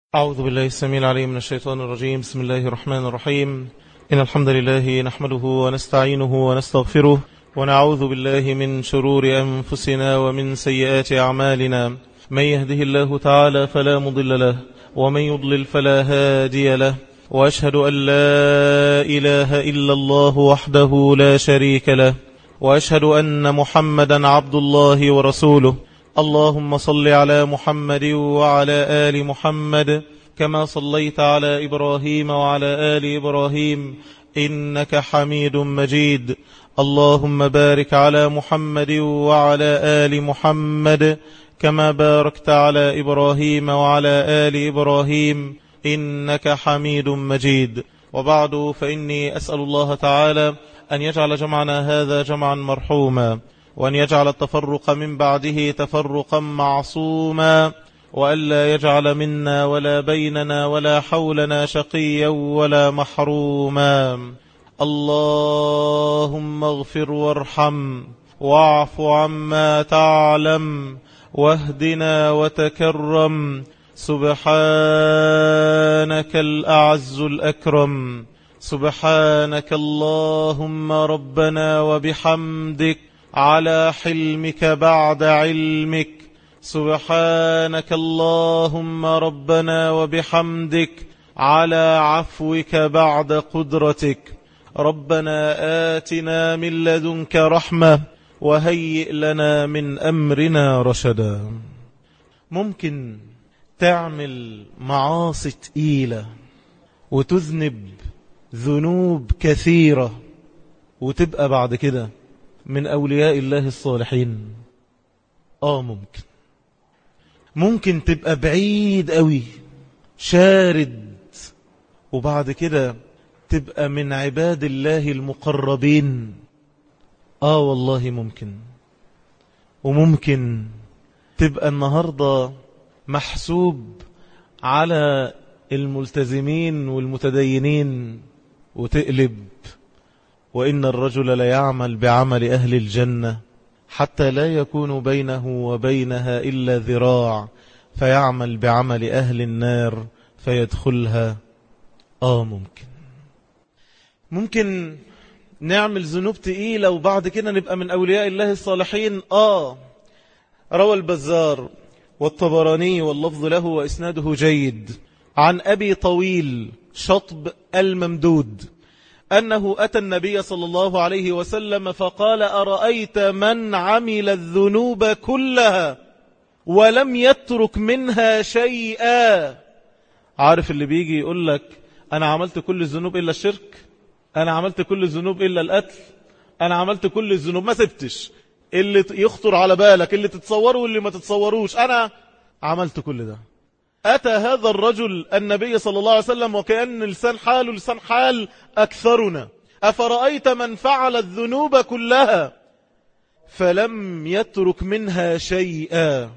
أعوذ بالله السميع العليم من الشيطان الرجيم. بسم الله الرحمن الرحيم. إن الحمد لله نحمده ونستعينه ونستغفره ونعوذ بالله من شرور أنفسنا ومن سيئات أعمالنا. من يهده الله تعالى فلا مضل له ومن يضلل فلا هادي له، وأشهد أن لا إله إلا الله وحده لا شريك له، وأشهد أن محمدا عبد الله ورسوله. اللهم صل على محمد وعلى آل محمد كما صليت على إبراهيم وعلى آل إبراهيم إنك حميد مجيد. اللهم بارك على محمد وعلى آل محمد كما باركت على إبراهيم وعلى آل إبراهيم إنك حميد مجيد. وبعد، فإني أسأل الله تعالى أن يجعل جمعنا هذا جمعا مرحوما، وأن يجعل التفرق من بعده تفرقا معصوما، وألا يجعل منا ولا بيننا ولا حولنا شقيا ولا محروما. اللهم اغفر وارحم واعف عما تعلم واهدنا وتكرم. سبحانك الأعز الأكرم، سبحانك اللهم ربنا وبحمدك على حلمك بعد علمك. سبحانك اللهم ربنا وبحمدك على عفوك بعد قدرتك. ربنا آتنا من لدنك رحمة وهيئ لنا من أمرنا رشدا. ممكن تعمل معاصي تقيلة وتذنب ذنوب كثيرة وتبقى بعد كده من أولياء الله الصالحين. ممكن تبقى بعيد قوي شارد وبعد كده تبقى من عباد الله المقربين. والله ممكن. وممكن تبقى النهاردة محسوب على الملتزمين والمتدينين وتقلب. وإن الرجل ليعمل بعمل أهل الجنة حتى لا يكون بينه وبينها إلا ذراع، فيعمل بعمل أهل النار فيدخلها. ممكن نعمل ذنوب تقيلة وبعد كده نبقى من أولياء الله الصالحين. روى البزار والطبراني واللفظ له وإسناده جيد عن أبي طويل شطب الممدود أنه أتى النبي صلى الله عليه وسلم فقال: أرأيت من عمل الذنوب كلها ولم يترك منها شيئا؟ عارف اللي بيجي يقول لك أنا عملت كل الذنوب إلا الشرك، أنا عملت كل الذنوب إلا القتل، أنا عملت كل الذنوب ما سبتش اللي يخطر على بالك، اللي تتصوره واللي ما تتصوروش، أنا عملت كل ده. أتى هذا الرجل النبي صلى الله عليه وسلم وكأن لسان حاله لسان حال أكثرنا: أفرأيت من فعل الذنوب كلها فلم يترك منها شيئا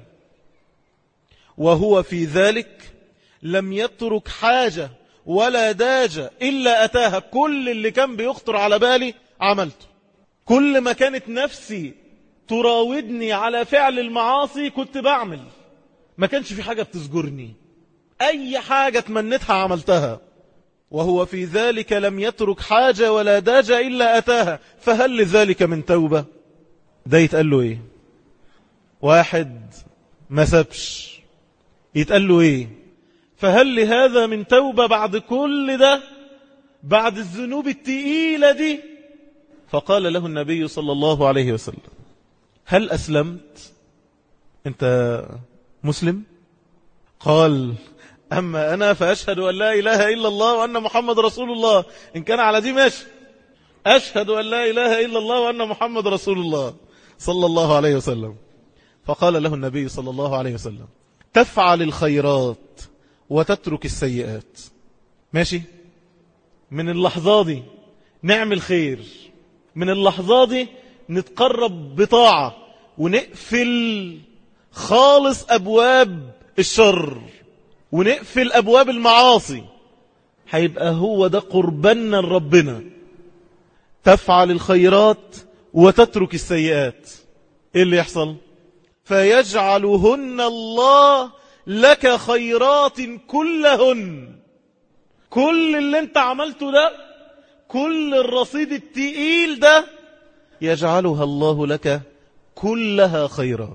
وهو في ذلك لم يترك حاجة ولا داجة إلا أتاها. كل اللي كان بيخطر على بالي عملته، كل ما كانت نفسي تراودني على فعل المعاصي كنت بعمل، ما كانش في حاجة بتزجرني، أي حاجة تمنتها عملتها. وهو في ذلك لم يترك حاجة ولا داجة إلا أتاها. فهل لذلك من توبة؟ ده يتقال له إيه؟ واحد ما سبش يتقال له إيه؟ فهل لهذا من توبة بعد كل ده، بعد الذنوب التقيلة دي؟ فقال له النبي صلى الله عليه وسلم: هل أسلمت؟ أنت مسلم؟ قال: أما أنا فأشهد أن لا إله إلا الله وأن محمد رسول الله. إن كان على دي ماشي، أشهد أن لا إله إلا الله وأن محمد رسول الله صلى الله عليه وسلم. فقال له النبي صلى الله عليه وسلم: تفعل الخيرات وتترك السيئات. ماشي، من اللحظة دي نعمل خير، من اللحظة دي نتقرب بطاعة ونقفل خالص أبواب الشر ونقفل أبواب المعاصي، هيبقى هو ده قربنا لربنا. تفعل الخيرات وتترك السيئات، ايه اللي يحصل؟ فيجعلهن الله لك خيرات كلهن. كل اللي انت عملته ده، كل الرصيد التقيل ده، يجعلها الله لك كلها خيرات.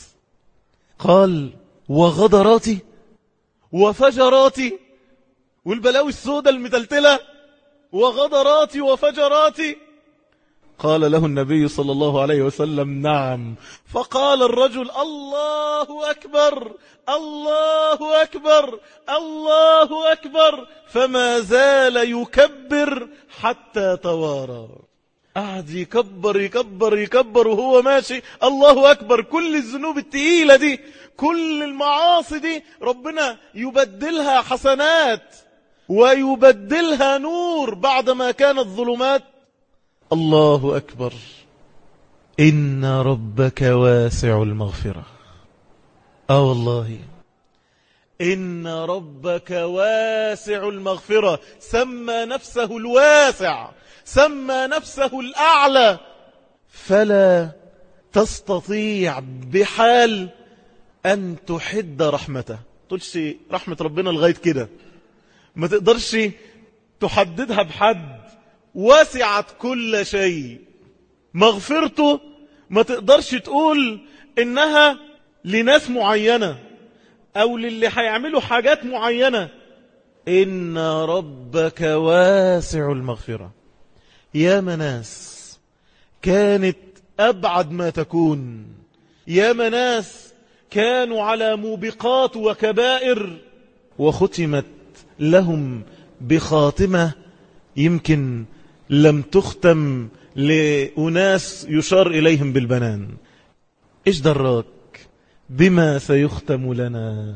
قال وغدراتي وفجراتي، والبلاوي السوداء المتلتلة، وغدراتي وفجراتي. قال له النبي صلى الله عليه وسلم نعم. فقال الرجل الله أكبر الله أكبر الله أكبر، فما زال يكبر حتى توارى. قعد يكبر يكبر يكبر وهو ماشي الله أكبر. كل الذنوب التقيلة دي، كل المعاصي دي، ربنا يبدلها حسنات ويبدلها نور بعدما كانت ظلمات. الله أكبر. إن ربك واسع المغفرة. والله إن ربك واسع المغفرة. سمى نفسه الواسع، سمى نفسه الأعلى، فلا تستطيع بحال أن تحد رحمته. تقولش رحمة ربنا لغاية كده، ما تقدرش تحددها بحد. وسعت كل شيء. مغفرته ما تقدرش تقول إنها لناس معينة أو للي هيعملوا حاجات معينة. إن ربك واسع المغفرة. يا مناس كانت أبعد ما تكون، يا مناس كانوا على موبقات وكبائر، وختمت لهم بخاتمة يمكن لم تختم لأناس يشار إليهم بالبنان. إيش دراك بما سيختم لنا؟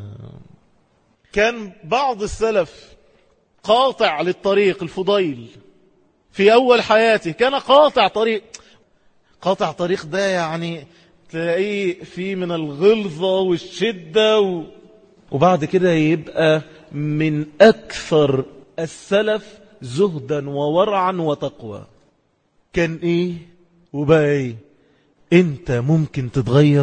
كان بعض السلف قاطع للطريق. الفضيل في أول حياته كان قاطع طريق. قاطع طريق ده يعني تلاقيه فيه من الغلظة والشدة وبعد كده يبقى من أكثر السلف زهدا وورعا وتقوى. كان إيه وبقى إيه؟ أنت ممكن تتغير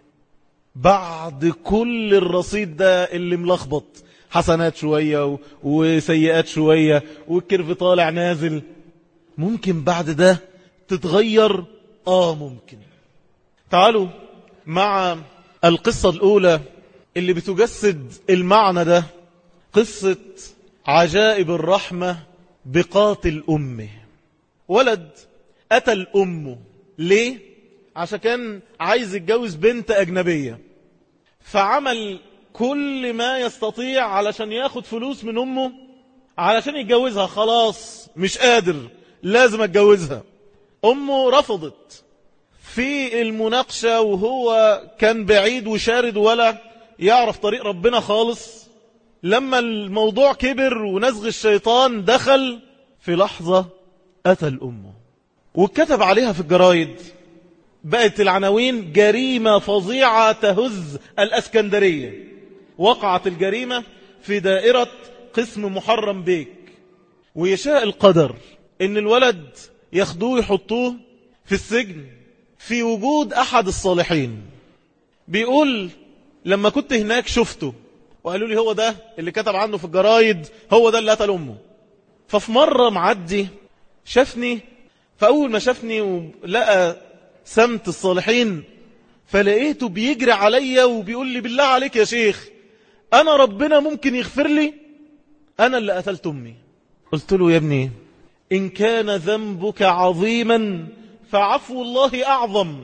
بعد كل الرصيد ده اللي ملخبط، حسنات شوية وسيئات شوية والكيرف طالع نازل. ممكن بعد ده تتغير. ممكن. تعالوا مع القصة الأولى اللي بتجسد المعنى ده، قصة عجائب الرحمة بقاتل أمه. ولد قتل أمه. ليه؟ عشان كان عايز يتجوز بنت أجنبية، فعمل كل ما يستطيع علشان ياخد فلوس من أمه علشان يتجوزها. خلاص مش قادر، لازم اتجوزها. أمه رفضت. في المناقشة وهو كان بعيد وشارد ولا يعرف طريق ربنا خالص، لما الموضوع كبر ونزغ الشيطان دخل، في لحظة قتل أمه. وكتب عليها في الجرايد، بقت العناوين جريمة فظيعة تهز الأسكندرية. وقعت الجريمة في دائرة قسم محرم بيك. ويشاء القدر ان الولد ياخدوه يحطوه في السجن في وجود أحد الصالحين. بيقول لما كنت هناك شفته وقالوا لي هو ده اللي كتب عنه في الجرايد، هو ده اللي قتل أمه. ففي مرة معدي شافني، فأول ما شافني ولقى سمت الصالحين فلقيته بيجري عليا وبيقول لي بالله عليك يا شيخ، أنا ربنا ممكن يغفر لي؟ أنا اللي قتلت أمي. قلت له يا ابني إن كان ذنبك عظيما فعفو الله أعظم.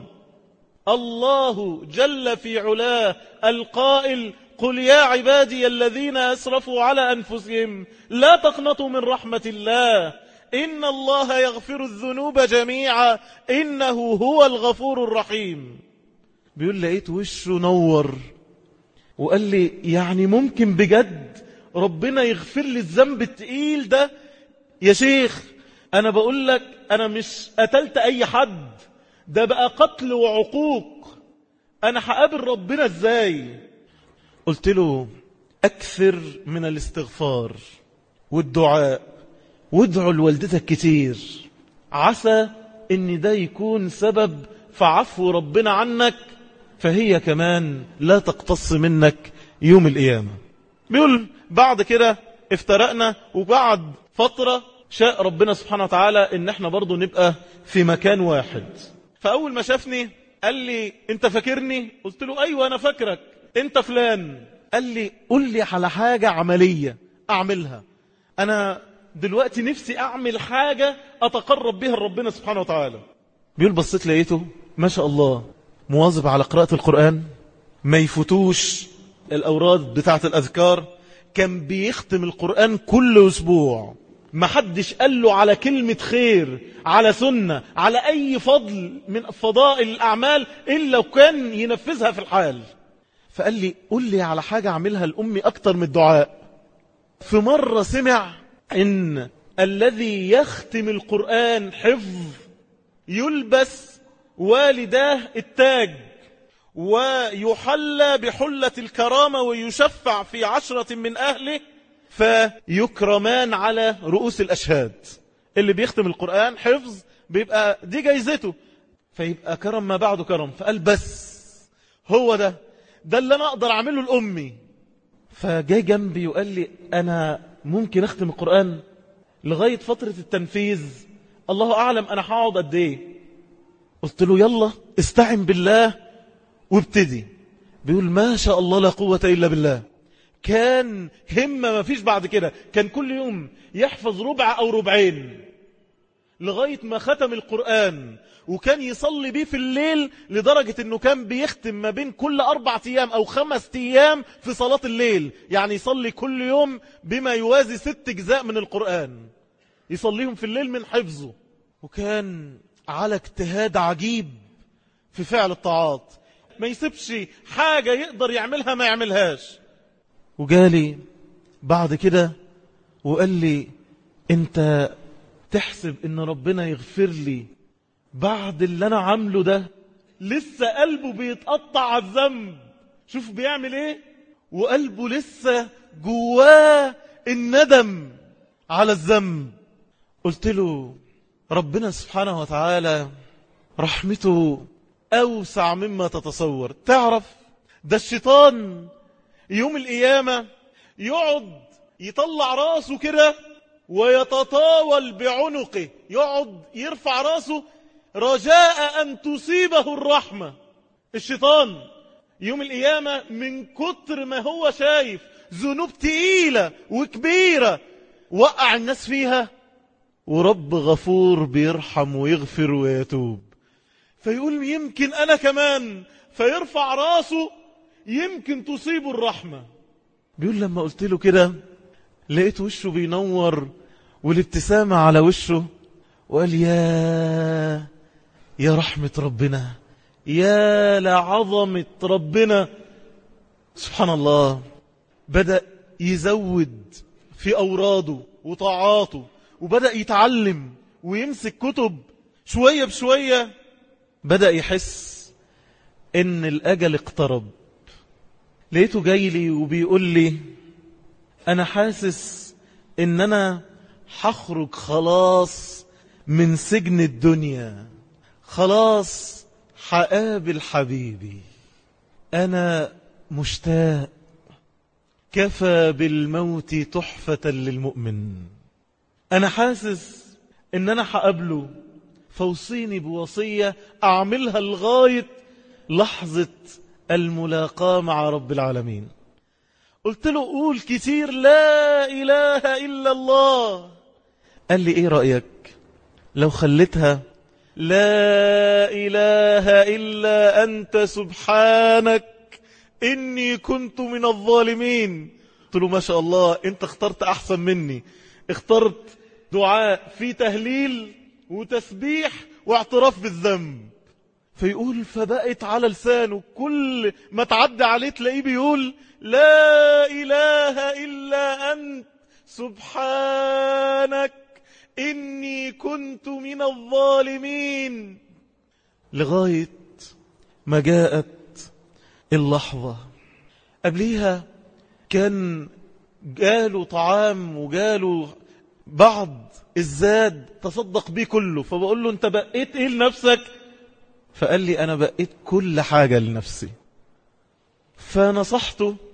الله جل في علاه القائل قل يا عبادي الذين أسرفوا على أنفسهم لا تقنطوا من رحمة الله إن الله يغفر الذنوب جميعا إنه هو الغفور الرحيم. بيقول لقيت وشه نور وقال لي يعني ممكن بجد ربنا يغفر لي الذنب التقيل ده؟ يا شيخ أنا بقول لك أنا مش قتلت أي حد، ده بقى قتل وعقوق، أنا هقابل ربنا إزاي؟ قلت له أكثر من الاستغفار والدعاء، وادعوا لوالدتك كتير، عسى ان ده يكون سبب في عفو ربنا عنك، فهي كمان لا تقتص منك يوم القيامة. بيقول بعد كده افترقنا، وبعد فترة شاء ربنا سبحانه وتعالى ان احنا برضو نبقى في مكان واحد. فاول ما شافني قال لي انت فاكرني؟ قلت له ايوه انا فاكرك، انت فلان. قال لي قل لي على حاجة عملية اعملها، انا دلوقتي نفسي اعمل حاجة اتقرب بها لربنا سبحانه وتعالى. بيقول بصيت لقيته ما شاء الله مواظب على قراءة القرآن، ما يفوتوش الأوراد بتاعة الأذكار، كان بيختم القرآن كل أسبوع، ما حدش قال له على كلمة خير، على سنة، على أي فضل من فضائل الأعمال إلا وكان ينفذها في الحال. فقال لي قل لي على حاجة أعملها لأمي أكتر من الدعاء. في مرة سمع إن الذي يختم القرآن حفظ يلبس والداه التاج ويحلى بحلة الكرامة ويشفع في 10 من أهله فيكرمان على رؤوس الأشهاد. اللي بيختم القرآن حفظ بيبقى دي جايزته، فيبقى كرم ما بعده كرم. فقال بس هو ده اللي أنا أقدر أعمله لأمي. فجاي جنبي وقال لي أنا ممكن أختم القرآن لغاية فترة التنفيذ، الله أعلم أنا هقعد قد إيه. قلت له يلا استعن بالله وابتدي. بيقول ما شاء الله لا قوة إلا بالله، كان همة ما فيش بعد كده، كان كل يوم يحفظ ربع أو ربعين لغاية ما ختم القرآن، وكان يصلي بيه في الليل لدرجة أنه كان بيختم ما بين كل 4 أيام أو 5 أيام في صلاة الليل، يعني يصلي كل يوم بما يوازي 6 أجزاء من القرآن يصليهم في الليل من حفظه. وكان على اجتهاد عجيب في فعل الطاعات، ما يسيبش حاجة يقدر يعملها ما يعملهاش. وجالي بعد كده وقال لي انت تحسب ان ربنا يغفر لي بعد اللي انا عامله ده؟ لسه قلبه بيتقطع على الذنب، شوف بيعمل ايه، وقلبه لسه جواه الندم على الذنب. قلت له ربنا سبحانه وتعالى رحمته أوسع مما تتصور. تعرف ده الشيطان يوم القيامة يقعد يطلع راسه كده ويتطاول بعنقه، يقعد يرفع راسه رجاء أن تصيبه الرحمة. الشيطان يوم القيامة من كتر ما هو شايف ذنوب تقيلة وكبيرة وقع الناس فيها، ورب غفور بيرحم ويغفر ويتوب، فيقول يمكن أنا كمان، فيرفع راسه يمكن تصيب الرحمة. بيقول لما قلت له كده لقيت وشه بينور والابتسامة على وشه، وقال يا رحمة ربنا، يا لعظمة ربنا. سبحان الله، بدأ يزود في أوراده وطاعاته، وبدأ يتعلم ويمسك كتب شوية بشوية. بدأ يحس ان الأجل اقترب. لقيته جاي لي وبيقول لي انا حاسس ان انا هخرج خلاص من سجن الدنيا، خلاص هقابل حبيبي، انا مشتاق، كفى بالموت تحفة للمؤمن. انا حاسس ان انا هقابله، فوصيني بوصية اعملها لغاية لحظة الملاقاة مع رب العالمين. قلت له قول كتير لا إله إلا الله. قال لي ايه رأيك لو خليتها لا إله إلا أنت سبحانك إني كنت من الظالمين. قلت له ما شاء الله، انت اخترت أحسن مني، اخترت دعاء في تهليل وتسبيح واعتراف بالذنب. فيقول فبقت على لسانه كل ما تعدى عليه تلاقيه بيقول لا إله إلا أنت سبحانك إني كنت من الظالمين، لغاية ما جاءت اللحظة. قبليها كان جاله طعام وجاله بعض الزاد تصدق بيه كله، فبقول له انت بقيت ايه لنفسك؟ فقال لي انا بقيت كل حاجة لنفسي. فنصحته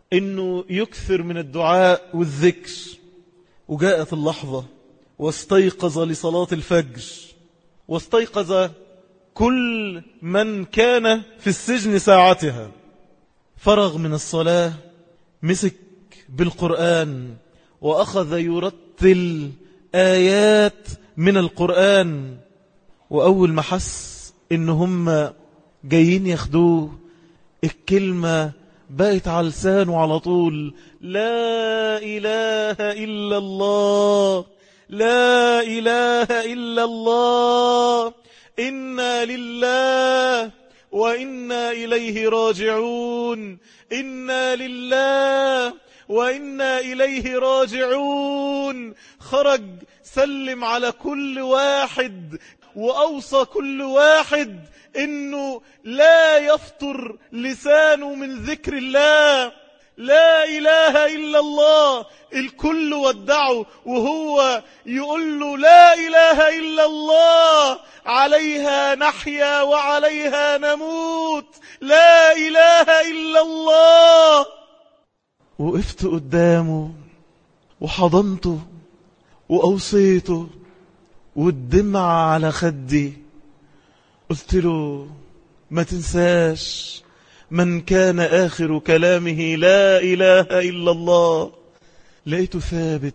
إنه يكثر من الدعاء والذكر. وجاءت اللحظة واستيقظ لصلاة الفجر، واستيقظ كل من كان في السجن ساعتها. فرغ من الصلاة، مسك بالقرآن وأخذ يرتل آيات من القرآن. وأول ما حس إن هم جايين ياخدوه، الكلمة بقت على لسانه على طول: لا إله إلا الله، لا إله إلا الله، إنا لله وإنا إليه راجعون، إنا لله وإنا إليه راجعون. خرج سلم على كل واحد وأوصى كل واحد إنه لا يفطر لسانه من ذكر الله، لا إله إلا الله. الكل ودعه وهو يقول له: لا إله إلا الله، عليها نحيا وعليها نموت، لا إله إلا الله. وقفت قدامه وحضنته وأوصيته والدمعة على خدي. قلت له: ما تنساش من كان آخر كلامه لا إله إلا الله. لقيته ثابت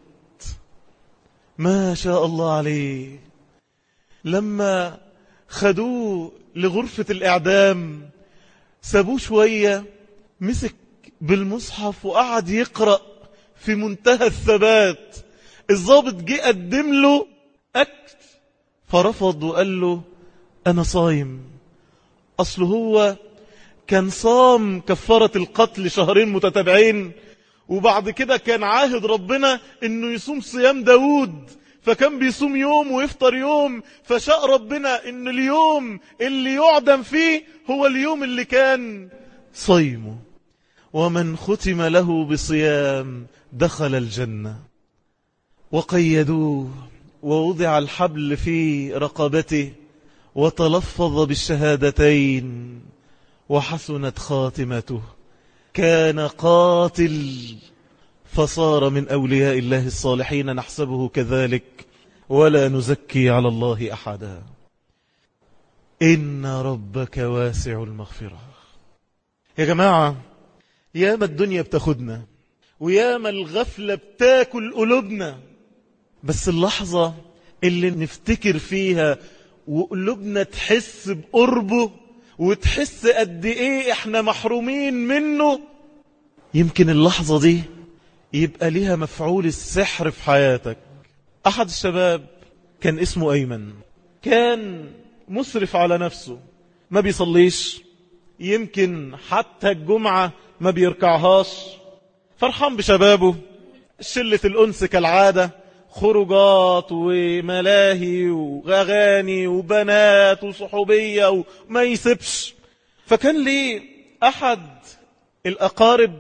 ما شاء الله عليه. لما خدوه لغرفة الإعدام سابوه شوية، مسك بالمصحف وقعد يقرأ في منتهى الثبات. الضابط جه قدم له أكل فرفض وقال له: أنا صايم. أصله هو كان صام كفارة القتل 2 متتابعين، وبعد كده كان عاهد ربنا إنه يصوم صيام داود، فكان بيصوم يوم ويفطر يوم. فشاء ربنا إن اليوم اللي يعدم فيه هو اليوم اللي كان صيمه. ومن ختم له بصيام دخل الجنة. وقيدوه ووضع الحبل في رقبته وتلفظ بالشهادتين وحسنت خاتمته. كان قاتل فصار من أولياء الله الصالحين، نحسبه كذلك ولا نزكي على الله أحدا. إن ربك واسع المغفرة. يا جماعة، ياما الدنيا بتاخدنا وياما الغفلة بتاكل قلوبنا، بس اللحظة اللي نفتكر فيها وقلوبنا تحس بقربه وتحس قد ايه احنا محرومين منه، يمكن اللحظة دي يبقى ليها مفعول السحر في حياتك. احد الشباب كان اسمه ايمن، كان مسرف على نفسه، ما بيصليش، يمكن حتى الجمعة ما بيركعهاش، فرحان بشبابه، شلة الأنس كالعادة، خروجات وملاهي وغاني وبنات وصحوبية وما يسيبش. فكان لي أحد الأقارب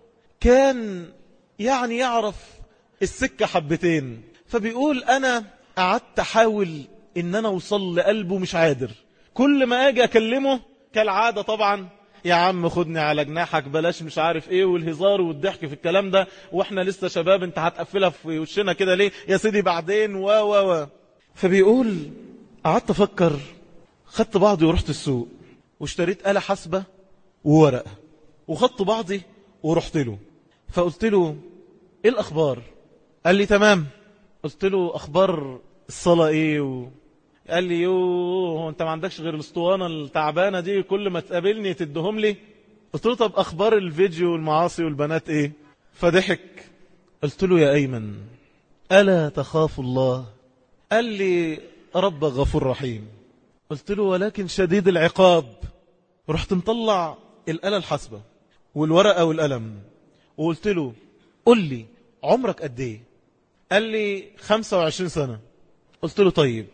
كان يعني يعرف السكة حبتين، فبيقول: أنا قعدت أحاول إن أنا أوصل لقلبه، مش قادر. كل ما أجي أكلمه كالعادة طبعا: يا عم خدني على جناحك، بلاش مش عارف ايه، والهزار والضحك في الكلام ده، واحنا لسه شباب، انت هتقفلها في وشنا كده ليه يا سيدي بعدين و فبيقول: قعدت افكر، خدت بعضي ورحت السوق واشتريت آلة حاسبة وورقة، وخدت بعضي ورحت له. فقلت له: ايه الاخبار؟ قال لي: تمام. قلت له: اخبار الصلاة ايه؟ قال لي: يوه، انت ما عندكش غير الاسطوانة التعبانة دي، كل ما تقابلني تدهم لي. قلت له: طب اخبار الفيديو والمعاصي والبنات ايه؟ فضحك. قلت له: يا ايمن، ألا تخاف الله؟ قال لي: رب غفور رحيم. قلت له: ولكن شديد العقاب. رحت مطلع الآلة الحاسبة والورقة والقلم وقلت له: قل لي عمرك قد ايه؟ قال لي: 25 سنة. قلت له: طيب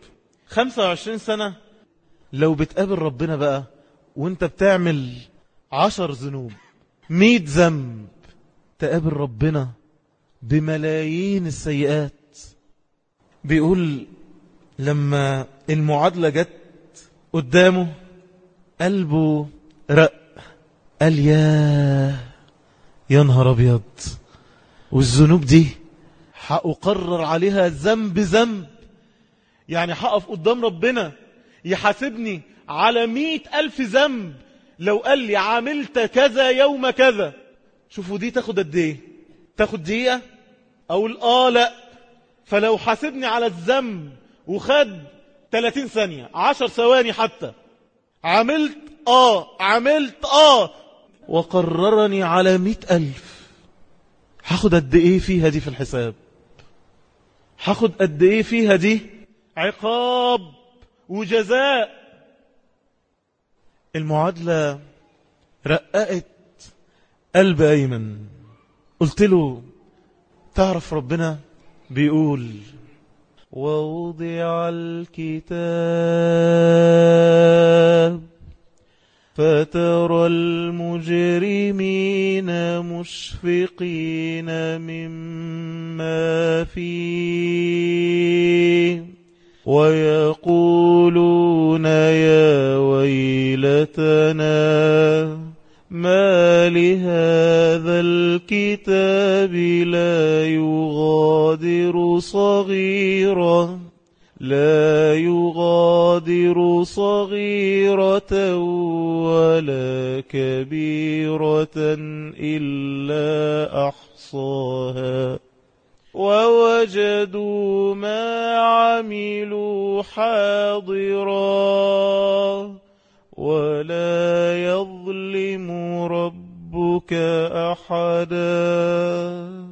25 سنة لو بتقابل ربنا بقى وانت بتعمل 10 ذنوب، 100 ذنب، تقابل ربنا بملايين السيئات. بيقول: لما المعادلة جت قدامه قلبه رق، قال: يا نهار أبيض، والذنوب دي هأقرر عليها ذنب ذنب. يعني هقف قدام ربنا يحاسبني على 100,000 ذنب لو قال لي عملت كذا يوم كذا. شوفوا دي تاخد قد ايه؟ تاخد دقيقة؟ أقول لا. فلو حاسبني على الذنب وخد 30 ثانية 10 ثواني حتى، عملت وقررني على 100,000، هاخد قد ايه فيها دي في الحساب؟ هاخد قد ايه فيها دي عقاب وجزاء؟ المعادلة رققت قلب أيمن. قلت له تعرف ربنا بيقول ووضع الكتاب فترى المجرمين مشفقين مما فيه ويقولون يا ويلتنا ما لهذا الكتاب لا يغادر صغيرة ولا كبيرة إلا أحصاها ووجدوا ما عملوا حاضرا ولا يظلم ربك أحدا.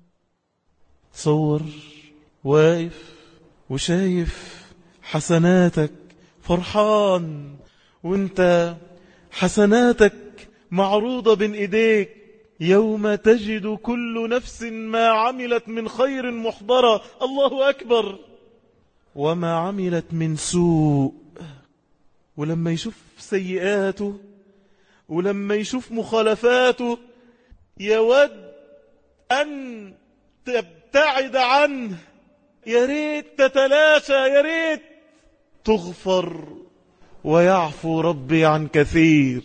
صور واقف وشايف حسناتك فرحان، وانت حسناتك معروضة بين ايديك، يوم تجد كل نفس ما عملت من خير محضرة، الله أكبر، وما عملت من سوء. ولما يشوف سيئاته ولما يشوف مخالفاته يود أن تبتعد عنه، يا ريت تتلاشى، يا ريت تغفر، ويعفو ربي عن كثير.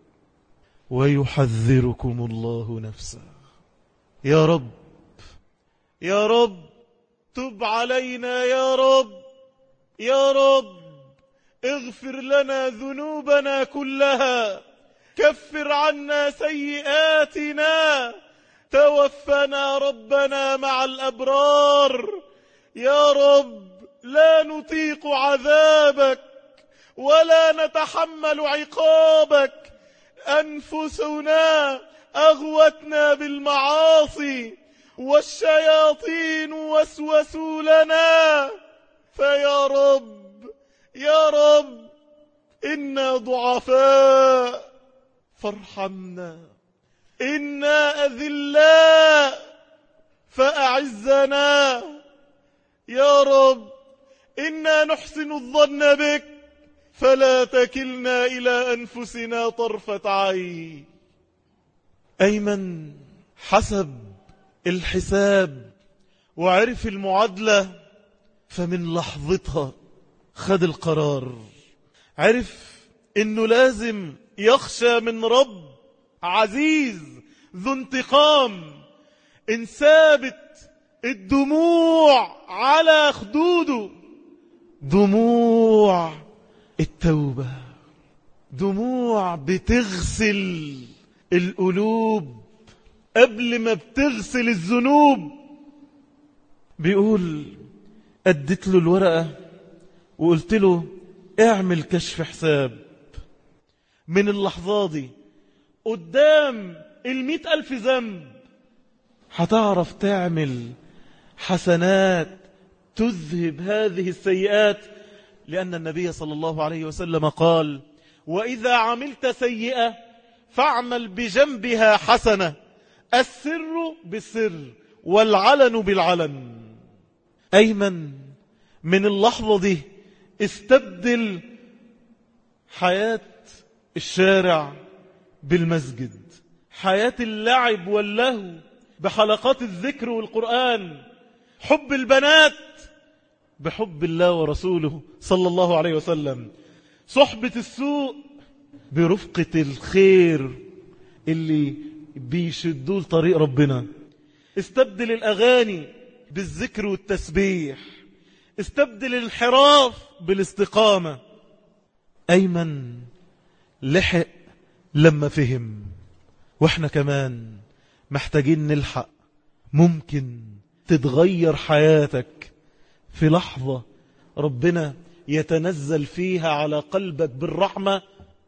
ويحذركم الله نفسه. يا رب يا رب تب علينا، يا رب يا رب اغفر لنا ذنوبنا كلها، كفر عنا سيئاتنا، توفنا ربنا مع الأبرار. يا رب لا نطيق عذابك ولا نتحمل عقابك، أنفسنا أغوتنا بالمعاصي والشياطين وسوسوا لنا، فيا رب يا رب إنا ضعفاء فارحمنا، إنا أذلاء فأعزنا، يا رب إنا نحسن الظن بك فلا تكلنا إلى أنفسنا طرفة عين. أيمن حسب الحساب وعرف المعادلة، فمن لحظتها خد القرار، عرف إنه لازم يخشى من رب عزيز ذو انتقام. إن ثابت الدموع على خدوده، دموع التوبة، دموع بتغسل القلوب قبل ما بتغسل الذنوب. بيقول أديت له الورقة وقلت له اعمل كشف حساب من اللحظة دي قدام 100,000 ذنب، هتعرف تعمل حسنات تذهب هذه السيئات. لأن النبي صلى الله عليه وسلم قال وإذا عملت سيئة فاعمل بجنبها حسنة، السر بالسر والعلن بالعلن. أيمن من اللحظة دي استبدل حياة الشارع بالمسجد، حياة اللعب واللهو بحلقات الذكر والقرآن، حب البنات بحب الله ورسوله صلى الله عليه وسلم، صحبة السوء برفقة الخير اللي بيشدوه لطريق ربنا. استبدل الأغاني بالذكر والتسبيح، استبدل الانحراف بالاستقامة. أيمن لحق لما فهم، واحنا كمان محتاجين نلحق. ممكن تتغير حياتك في لحظة ربنا يتنزل فيها على قلبك بالرحمة.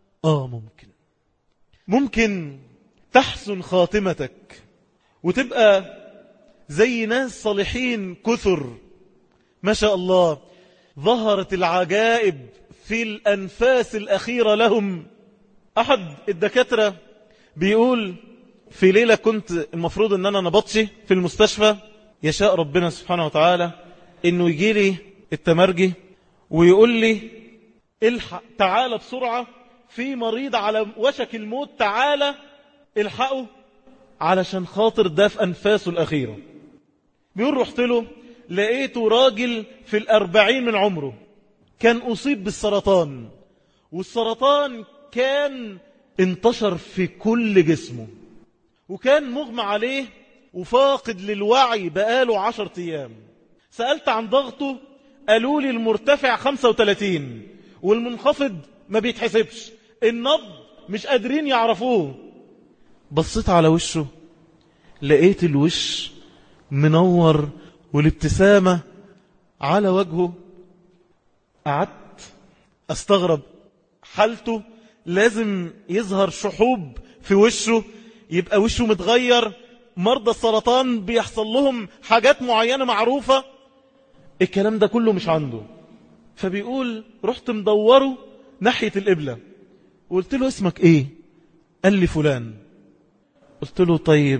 ممكن تحسن خاتمتك وتبقى زي ناس صالحين كثر ما شاء الله. ظهرت العجائب في الأنفاس الأخيرة لهم. أحد الدكاترة بيقول في ليلة كنت المفروض أن أنا نبطشي في المستشفى، يشاء ربنا سبحانه وتعالى أنه يجي لي التمرجي ويقول لي الحق تعالى بسرعة، في مريض على وشك الموت، تعالى الحقه علشان خاطر ده في أنفاسه الأخيرة. بيقول رحت له لقيته راجل في 40 من عمره، كان أصيب بالسرطان، والسرطان كان انتشر في كل جسمه، وكان مغمى عليه وفاقد للوعي بقاله 10 أيام. سألت عن ضغطه، قالوا لي المرتفع 35، والمنخفض ما بيتحسبش، النبض مش قادرين يعرفوه. بصيت على وشه، لقيت الوش منور والابتسامة على وجهه. قعدت استغرب حالته، لازم يظهر شحوب في وشه، يبقى وشه متغير. مرضى السرطان بيحصل لهم حاجات معينة معروفة، الكلام ده كله مش عنده. فبيقول رحت مدوره ناحية القبلة، وقلت له اسمك ايه؟ قال لي فلان. قلت له طيب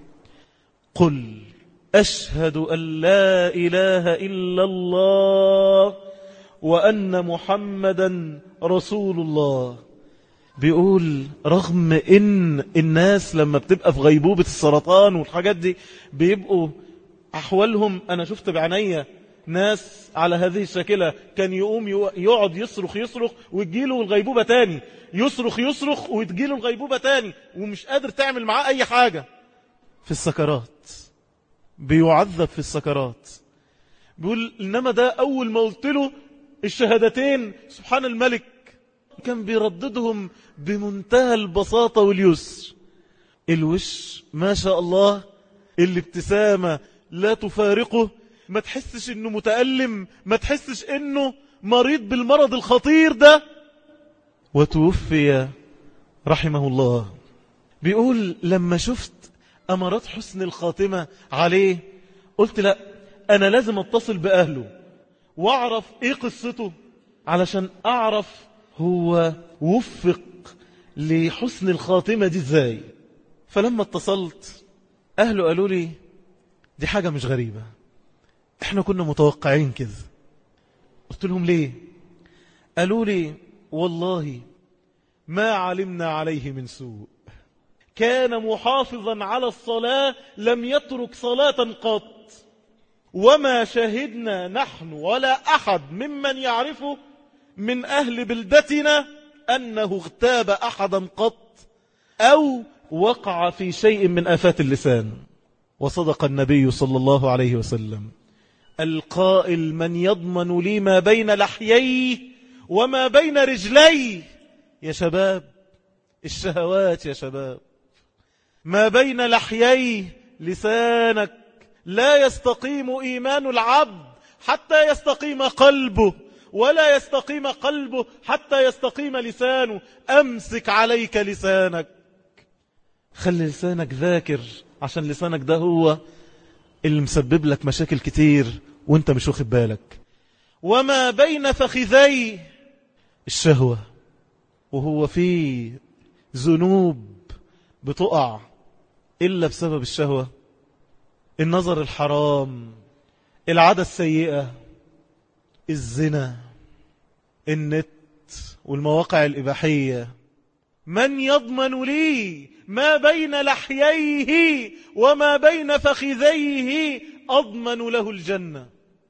قل أشهد أن لا إله إلا الله وأن محمدا رسول الله. بيقول رغم إن الناس لما بتبقى في غيبوبة السرطان والحاجات دي بيبقوا أحوالهم، أنا شفت بعينيا ناس على هذه الشكلة كان يقوم يقعد يصرخ وتجيله الغيبوبة تاني، يصرخ وتجيله الغيبوبة تاني، ومش قادر تعمل معاه أي حاجة. في السكرات بيعذب في السكرات. بيقول إنما ده أول ما قلت له الشهادتين سبحان الملك كان بيرددهم بمنتهى البساطة واليسر. الوش ما شاء الله، الابتسامة لا تفارقه، ما تحسش انه متألم، ما تحسش انه مريض بالمرض الخطير ده. وتوفي رحمه الله. بيقول لما شفت أمارات حسن الخاتمة عليه قلت لا، أنا لازم أتصل بأهله وأعرف إيه قصته علشان أعرف هو وفق لحسن الخاتمة دي إزاي. فلما اتصلت أهله قالوا لي دي حاجة مش غريبة، إحنا كنا متوقعين كده. قلت لهم ليه؟ قالوا لي والله ما علمنا عليه من سوء، كان محافظا على الصلاة، لم يترك صلاة قط، وما شهدنا نحن ولا أحد ممن يعرفه من أهل بلدتنا أنه اغتاب أحدا قط أو وقع في شيء من آفات اللسان. وصدق النبي صلى الله عليه وسلم القائل من يضمن لي ما بين لحييه وما بين رجليه. يا شباب الشهوات، يا شباب ما بين لحييه لسانك، لا يستقيم إيمان العبد حتى يستقيم قلبه، ولا يستقيم قلبه حتى يستقيم لسانه. أمسك عليك لسانك، خلي لسانك ذاكر، عشان لسانك ده هو اللي مسبب لك مشاكل كتير وانت مش واخد بالك. وما بين فخذي الشهوة، وهو في ذنوب بتقع إلا بسبب الشهوة، النظر الحرام، العادة السيئة، الزنا، النت والمواقع الإباحية. من يضمن لي ما بين لحييه وما بين فخذيه أضمن له الجنة.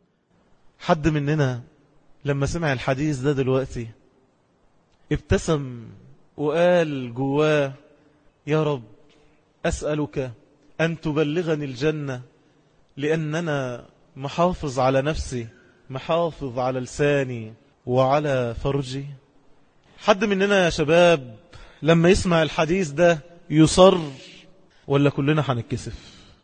حد مننا لما سمع الحديث ده دلوقتي ابتسم وقال جواه يا رب أسألك أن تبلغني الجنة، لأننا محافظ على نفسي، محافظ على لساني وعلى فرجي. حد مننا يا شباب لما يسمع الحديث ده يصر، ولا كلنا هنتكسف؟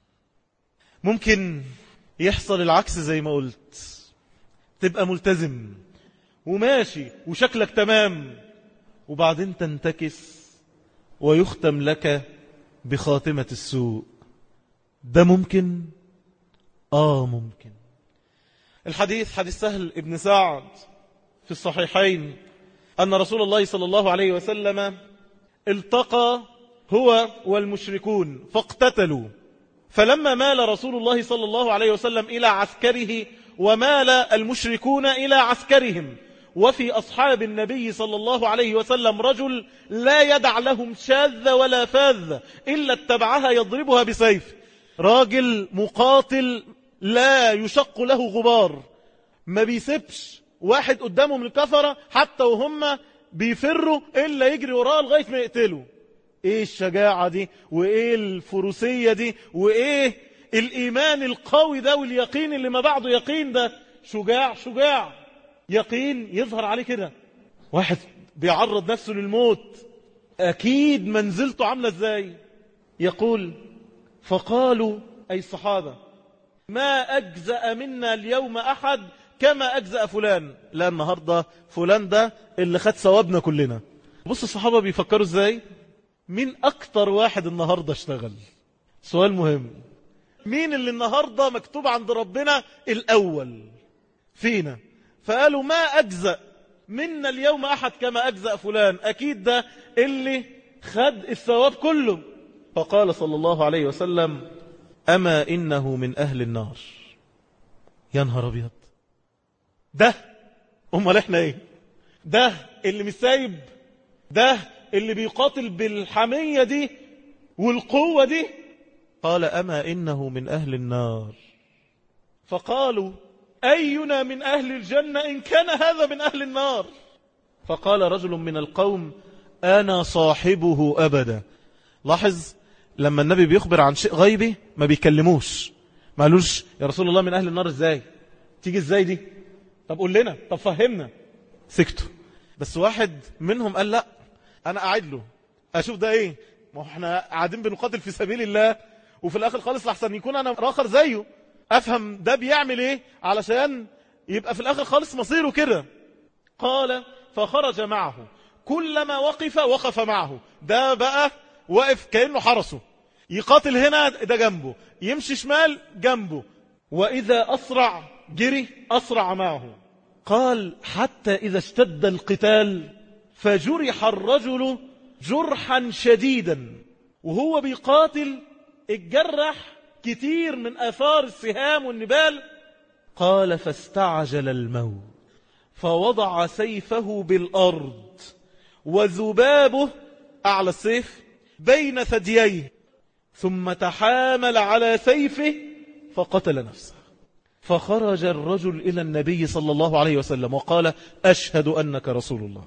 ممكن يحصل العكس زي ما قلت، تبقى ملتزم وماشي وشكلك تمام، وبعدين تنتكس ويختم لك بخاتمة السوء. ده ممكن؟ ممكن. الحديث حديث سهل ابن سعد في الصحيحين أن رسول الله صلى الله عليه وسلم التقى هو والمشركون فاقتتلوا، فلما مال رسول الله صلى الله عليه وسلم إلى عسكره ومال المشركون إلى عسكرهم، وفي أصحاب النبي صلى الله عليه وسلم رجل لا يدع لهم شاذ ولا فاذ إلا اتبعها يضربها بسيف، راجل مقاتل لا يشق له غبار، ما بيسيبش واحد قدامه من الكفرة حتى وهم بيفروا إلا يجري وراه لغاية ما يقتلوا. ايه الشجاعة دي، وايه الفروسية دي، وايه الإيمان القوي ده، واليقين اللي ما بعده يقين ده. شجاع يقين يظهر عليه كده. واحد بيعرض نفسه للموت، أكيد منزلته عاملة ازاي. يقول فقالوا أي الصحابة ما أجزأ منا اليوم أحد كما أجزأ فلان. لا، النهاردة فلان ده اللي خد ثوابنا كلنا. بص الصحابة بيفكروا ازاي. مين أكتر واحد النهاردة اشتغل؟ سؤال مهم. مين اللي النهاردة مكتوب عند ربنا الأول فينا؟ فقالوا ما أجزأ منا اليوم أحد كما أجزأ فلان، أكيد ده اللي خد الثواب كله. فقال صلى الله عليه وسلم أما إنه من أهل النار. يا نهار أبيض، ده أمال إحنا إيه؟ ده اللي مش سايب، ده اللي بيقاتل بالحمية دي والقوة دي. قال أما إنه من أهل النار. فقالوا أينا من أهل الجنة إن كان هذا من أهل النار. فقال رجل من القوم أنا صاحبه أبدا. لاحظ لما النبي بيخبر عن شيء غيبي ما بيكلموش، ما قالوش يا رسول الله من أهل النار ازاي، تيجي ازاي دي، طب قول لنا، طب فهمنا. سكتوا. بس واحد منهم قال لا، أنا قاعد له أشوف ده إيه، ما احنا قاعدين بنقاتل في سبيل الله، وفي الآخر خالص لحسن يكون أنا آخر زيه، أفهم ده بيعمل إيه علشان يبقى في الآخر خالص مصيره كده. قال فخرج معه، كلما وقف معه. ده بقى واقف كأنه حرسه، يقاتل هنا ده جنبه، يمشي شمال جنبه، وإذا أسرع جري أسرع معه. قال حتى إذا اشتد القتال فجرح الرجل جرحا شديدا، وهو بيقاتل اتجرح كتير من آثار السهام والنبال. قال فاستعجل الموت فوضع سيفه بالأرض وذبابه أعلى السيف بين ثدييه، ثم تحامل على سيفه فقتل نفسه. فخرج الرجل إلى النبي صلى الله عليه وسلم وقال أشهد أنك رسول الله.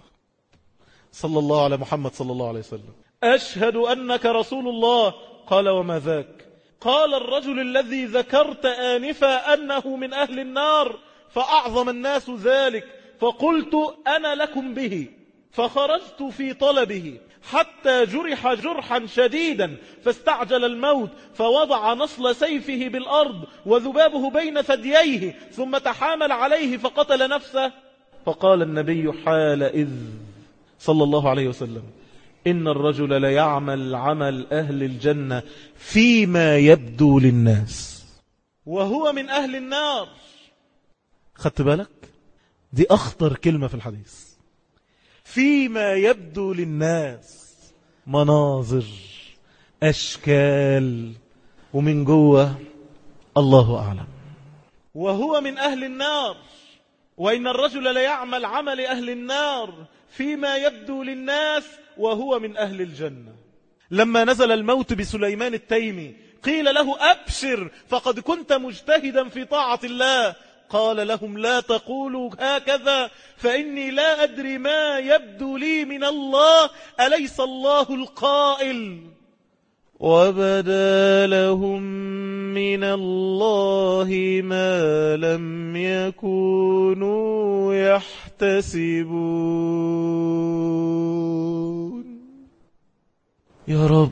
صلى الله على محمد صلى الله عليه وسلم. أشهد أنك رسول الله. قال وما ذاك؟ قال الرجل الذي ذكرت آنفا أنه من أهل النار، فأعظم الناس ذلك، فقلت أنا لكم به، فخرجت في طلبه حتى جرح جرحا شديدا فاستعجل الموت، فوضع نصل سيفه بالأرض وذبابه بين ثدييه، ثم تحامل عليه فقتل نفسه. فقال النبي حالئذ صلى الله عليه وسلم إن الرجل ليعمل عمل أهل الجنة فيما يبدو للناس وهو من أهل النار. خدت بالك؟ دي أخطر كلمة في الحديث. فيما يبدو للناس، مناظر، أشكال، ومن جوه الله أعلم. وهو من أهل النار، وإن الرجل ليعمل عمل أهل النار فيما يبدو للناس وهو من أهل الجنة. لما نزل الموت بسليمان التيمي قيل له أبشر فقد كنت مجتهدا في طاعة الله. قال لهم لا تقولوا هكذا فإني لا أدري ما يبدو لي من الله، أليس الله القائل وبدا لهم من الله ما لم يكونوا يحتسبون. يا رب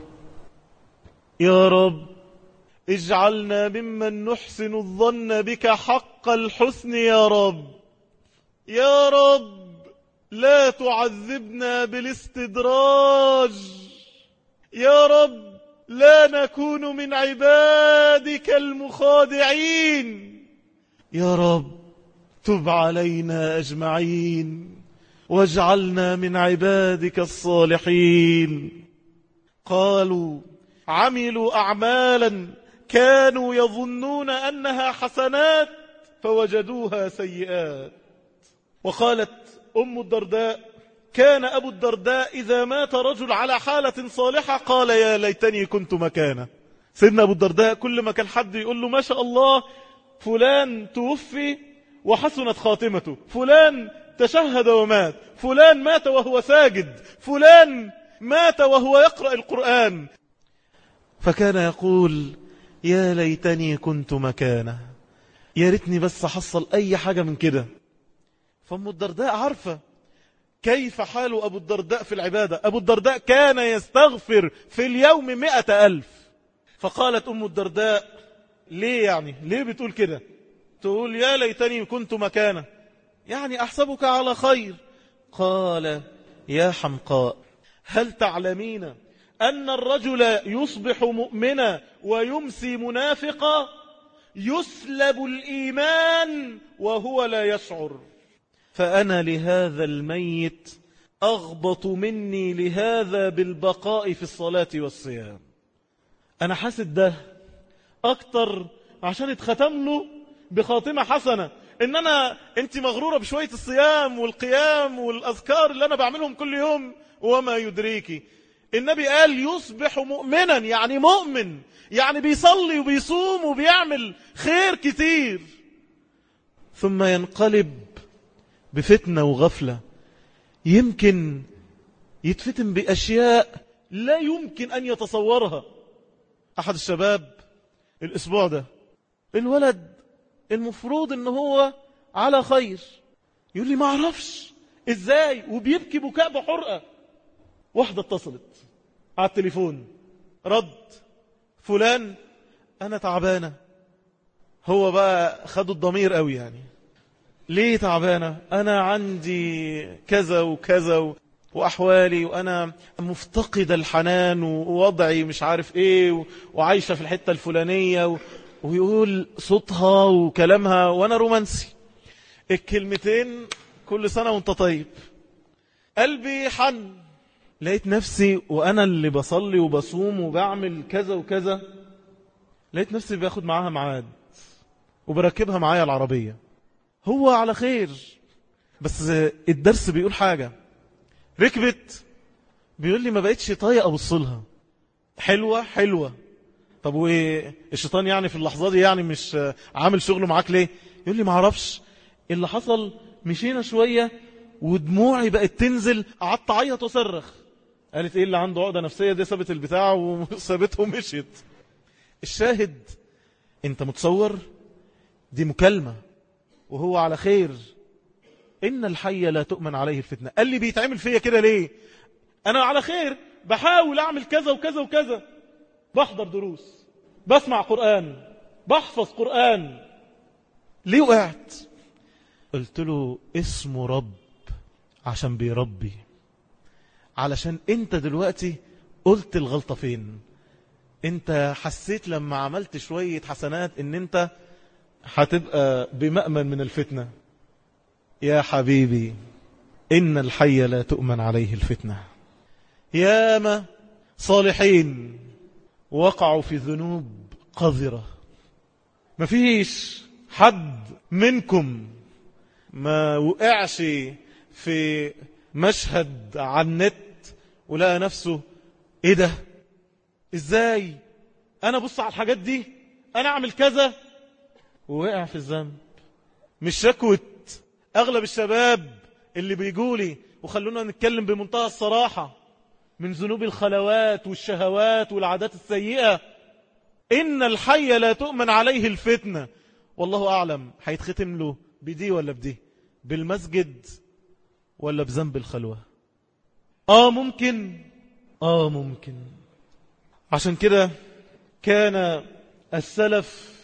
يا رب اجعلنا ممن نحسن الظن بك حق الحسن يا رب. يا رب لا تعذبنا بالاستدراج. يا رب لا نكون من عبادك المخادعين. يا رب تب علينا أجمعين واجعلنا من عبادك الصالحين. قالوا عملوا أعمالا كانوا يظنون أنها حسنات فوجدوها سيئات. وقالت أم الدرداء كان أبو الدرداء إذا مات رجل على حالة صالحة قال يا ليتني كنت مكانه. سيدنا أبو الدرداء كل ما كان حد يقول له ما شاء الله فلان توفي وحسنت خاتمته، فلان تشهد ومات، فلان مات وهو ساجد، فلان مات وهو يقرأ القرآن، فكان يقول يا ليتني كنت مكانه، يا ريتني بس حصل أي حاجة من كده. فأم الدرداء عارفة كيف حال أبو الدرداء في العبادة. أبو الدرداء كان يستغفر في اليوم 100,000. فقالت أم الدرداء ليه يعني ليه بتقول كده؟ تقول يا ليتني كنت مكانه يعني أحسبك على خير. قال يا حمقاء هل تعلمين أن الرجل يصبح مؤمنا ويمسي منافقا؟ يسلب الإيمان وهو لا يشعر. فأنا لهذا الميت أغبط مني لهذا بالبقاء في الصلاة والصيام. أنا حاسد ده أكتر عشان اتختم له بخاتمة حسنة. أنت مغرورة بشوية الصيام والقيام والأذكار اللي أنا بعملهم كل يوم وما يدريكي. النبي قال يصبح مؤمنا يعني مؤمن يعني بيصلي وبيصوم وبيعمل خير كتير، ثم ينقلب بفتنة وغفلة، يمكن يتفتن بأشياء لا يمكن أن يتصورها. أحد الشباب الأسبوع ده الولد المفروض أنه هو على خير، يقول لي ما أعرفش إزاي وبيبكي بكاء بحرقة. واحدة اتصلت على التليفون رد فلان أنا تعبانة. هو بقى خدوا الضمير قوي يعني ليه تعبانة؟ أنا عندي كذا وكذا وأحوالي وأنا مفتقد الحنان ووضعي مش عارف إيه وعايشة في الحتة الفلانية ويقول صوتها وكلامها وأنا رومانسي. الكلمتين كل سنة وانت طيب. قلبي حن. لقيت نفسي وأنا اللي بصلي وبصوم وبعمل كذا وكذا، لقيت نفسي باخد معاها معاد وبركبها معايا العربية. هو على خير بس الدرس بيقول حاجة. ركبت بيقول لي ما بقتش طايق أبصلها. حلوة حلوة. طب والشيطان يعني في اللحظة دي يعني مش عامل شغله معاك ليه؟ يقول لي ما عرفش اللي حصل. مشينا شوية ودموعي بقت تنزل، قعدت عيط وصرخ. قالت ايه اللي عنده عقدة نفسية دي سابت البتاع وسابته ومشيت. الشاهد انت متصور دي مكالمة وهو على خير. إن الحي لا تؤمن عليه الفتنة. قال لي بيتعمل فيا كده ليه؟ أنا على خير بحاول أعمل كذا وكذا وكذا، بحضر دروس، بسمع قرآن، بحفظ قرآن، ليه وقعت؟ قلت له اسمه رب عشان بيربي. علشان انت دلوقتي قلت الغلطة فين. انت حسيت لما عملت شوية حسنات ان انت هتبقى بمأمن من الفتنة. يا حبيبي إن الحي لا تؤمن عليه الفتنة. ياما صالحين وقعوا في ذنوب قذرة. مفيش حد منكم ما وقعش في مشهد على النت ولقى نفسه ايه ده ازاي انا بص على الحاجات دي انا اعمل كذا ووقع في الذنب. مش شكوة أغلب الشباب اللي بيقولي وخلونا نتكلم بمنتهى الصراحة من ذنوب الخلوات والشهوات والعادات السيئة. إن الحي لا تؤمن عليه الفتنة. والله أعلم هيتختم له بدي ولا بدي، بالمسجد ولا بذنب الخلوة. ممكن. عشان كده كان السلف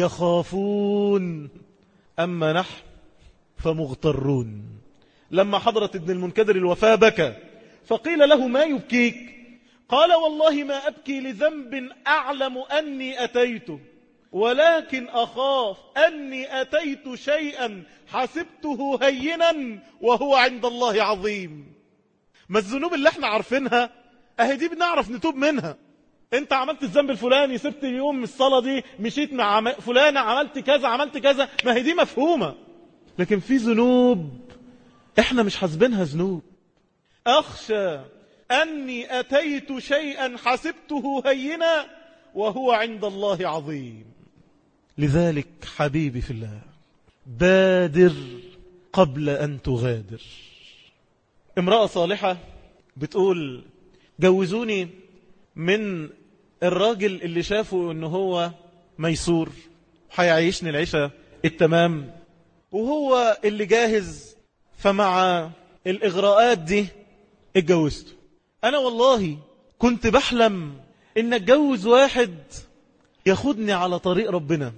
يخافون، أما نحن فمغترون. لما حضرت ابن المنكدر الوفاة بكى، فقيل له ما يبكيك؟ قال والله ما أبكي لذنب أعلم أني أتيته، ولكن أخاف أني أتيت شيئا حسبته هينا وهو عند الله عظيم. ما الذنوب اللي احنا عارفينها اهي دي بنعرف نتوب منها. انت عملت الذنب الفلاني، سبت اليوم الصلاة دي، مشيت مع فلانة، عملت كذا، ما هي دي مفهومة. لكن في ذنوب احنا مش حاسبينها ذنوب. أخشى أني أتيت شيئا حسبته هينا وهو عند الله عظيم. لذلك حبيبي في الله، بادر قبل أن تغادر. امرأة صالحة بتقول جوزوني من الراجل اللي شافه انه هو ميسور هيعيشني العيشة التمام وهو اللي جاهز، فمع الإغراءات دي اتجوزته. أنا والله كنت بحلم إن اتجوز واحد ياخدني على طريق ربنا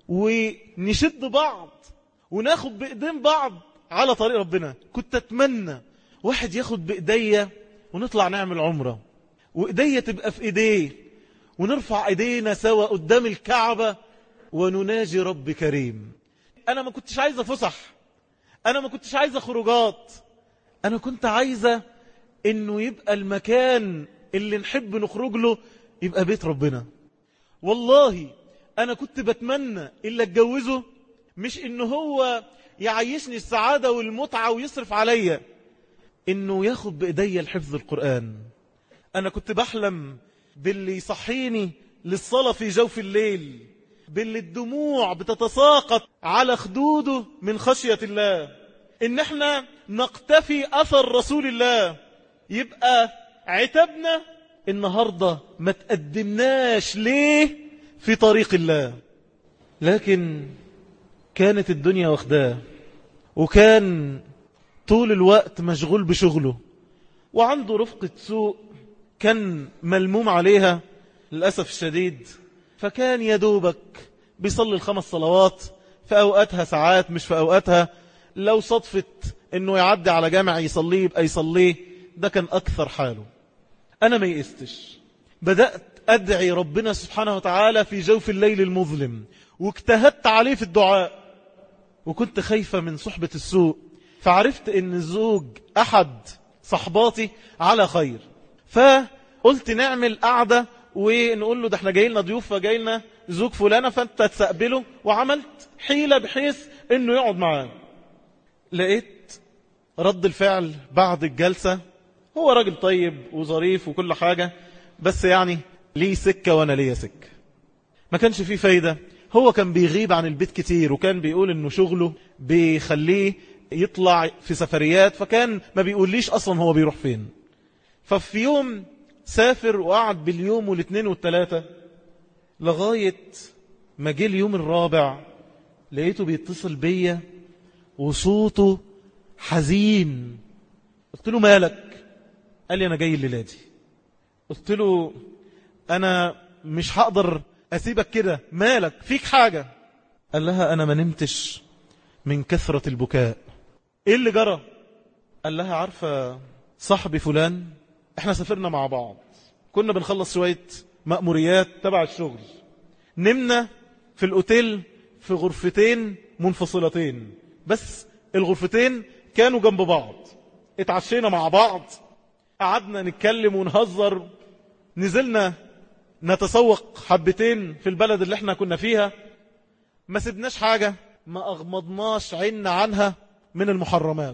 ونشد بعض وناخد بإيدين بعض على طريق ربنا. كنت أتمنى واحد ياخد بإيديا ونطلع نعمل عمرة، وإيديا تبقى في إيديه، ونرفع إيدينا سوا قدام الكعبة ونناجي رب كريم. أنا ما كنتش عايزة فسح، أنا ما كنتش عايزة خروجات، أنا كنت عايزة إنه يبقى المكان اللي نحب نخرج له يبقى بيت ربنا. والله أنا كنت بتمنى إلا اتجوزه مش إنه هو يعيشني السعادة والمتعة ويصرف عليا، إنه ياخد بإيديا الحفظ القرآن. أنا كنت بحلم باللي يصحيني للصلاة في جوف الليل، باللي الدموع بتتساقط على خدوده من خشية الله، إن احنا نقتفي أثر رسول الله. يبقى عتبنا النهاردة ما تقدمناش ليه في طريق الله. لكن كانت الدنيا واخداه، وكان طول الوقت مشغول بشغله، وعنده رفقة سوء كان ملموم عليها للأسف الشديد. فكان يدوبك بيصلي ال5 صلوات في أوقاتها، ساعات مش في أوقاتها. لو صدفت انه يعدي على جامع يصليه يبقى يصليه، ده كان أكثر حاله. أنا ما يئستش، بدأت أدعي ربنا سبحانه وتعالى في جوف الليل المظلم، واجتهدت عليه في الدعاء، وكنت خايفة من صحبة السوء. فعرفت ان زوج أحد صحباتي على خير، فقلت نعمل قعدة ونقول له ده احنا جاي لنا ضيوف، فجاي لنا زوج فلانة، فانت تستقبله. وعملت حيلة بحيث انه يقعد معاه. لقيت رد الفعل بعد الجلسة، هو راجل طيب وظريف وكل حاجة، بس يعني ليه سكة وانا ليه سكة. ما كانش فيه فايدة. هو كان بيغيب عن البيت كتير، وكان بيقول انه شغله بيخليه يطلع في سفريات، فكان ما بيقوليش اصلا هو بيروح فين. ففي يوم سافر وقعد باليوم والاثنين والثلاثة، لغاية ما جه اليوم الرابع لقيته بيتصل بيا وصوته حزين. قلت له مالك؟ قال لي أنا جاي الليلة دي. قلت له أنا مش هقدر أسيبك كده، مالك؟ فيك حاجة؟ قال لها أنا ما نمتش من كثرة البكاء. إيه اللي جرى؟ قال لها عارفة صاحبي فلان، إحنا سافرنا مع بعض، كنا بنخلص شوية مأموريات تبع الشغل، نمنا في الأوتيل في غرفتين منفصلتين، بس الغرفتين كانوا جنب بعض. اتعشينا مع بعض، قعدنا نتكلم ونهزر، نزلنا نتسوق حبتين في البلد اللي احنا كنا فيها، ما سبناش حاجة، ما أغمضناش عيننا عنها من المحرمات.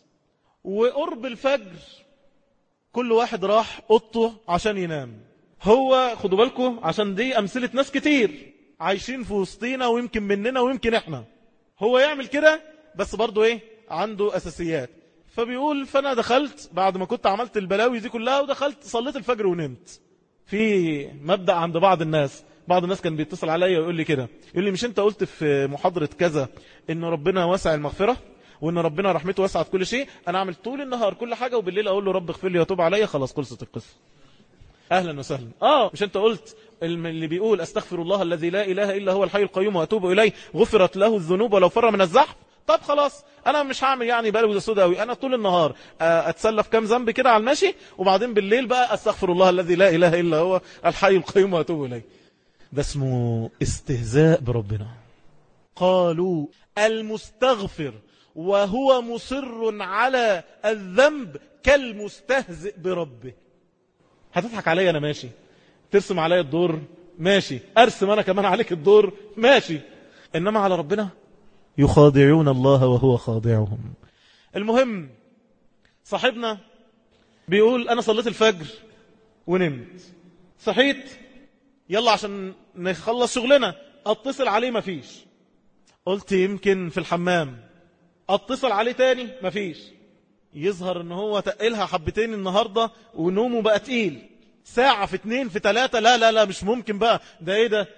وقرب الفجر كل واحد راح أوضته عشان ينام. هو خدوا بالكم عشان دي أمثلة ناس كتير عايشين في وسطينا، ويمكن مننا ويمكن احنا. هو يعمل كده بس برضو ايه عنده أساسيات. فبيقول فأنا دخلت بعد ما كنت عملت البلاوي دي كلها ودخلت صليت الفجر ونمت. في مبدأ عند بعض الناس كان بيتصل عليا ويقول لي كده، يقول لي مش انت قلت في محاضرة كذا ان ربنا واسع المغفرة وان ربنا رحمته واسعت كل شيء، انا اعمل طول النهار كل حاجة وبالليل اقول له رب اغفر لي وتوب عليا، خلاص خلصت القصة. اهلا وسهلا. مش انت قلت اللي بيقول استغفر الله الذي لا اله الا هو الحي القيوم واتوب اليه غفرت له الذنوب ولو فر من الزحف؟ طب خلاص انا مش هعمل يعني بلوي سودا قوي، انا طول النهار اتسلف كام ذنب كده على المشي، وبعدين بالليل بقى استغفر الله الذي لا اله الا هو الحي القيوم واتوب اليه. ده اسمه استهزاء بربنا. قالوا المستغفر وهو مصر على الذنب كالمستهزئ بربه. هتضحك عليا انا ماشي، ترسم عليا الدور ماشي، ارسم انا كمان عليك الدور ماشي، انما على ربنا يخادعون الله وهو خادعهم. المهم صاحبنا بيقول انا صليت الفجر ونمت، صحيت يلا عشان نخلص شغلنا، اتصل عليه مفيش، قلت يمكن في الحمام، اتصل عليه تاني مفيش، يظهر ان هو تقلها حبتين النهاردة ونومه بقى تقيل، ساعة في 2 في 3، لا لا لا مش ممكن بقى، ده ايه ده؟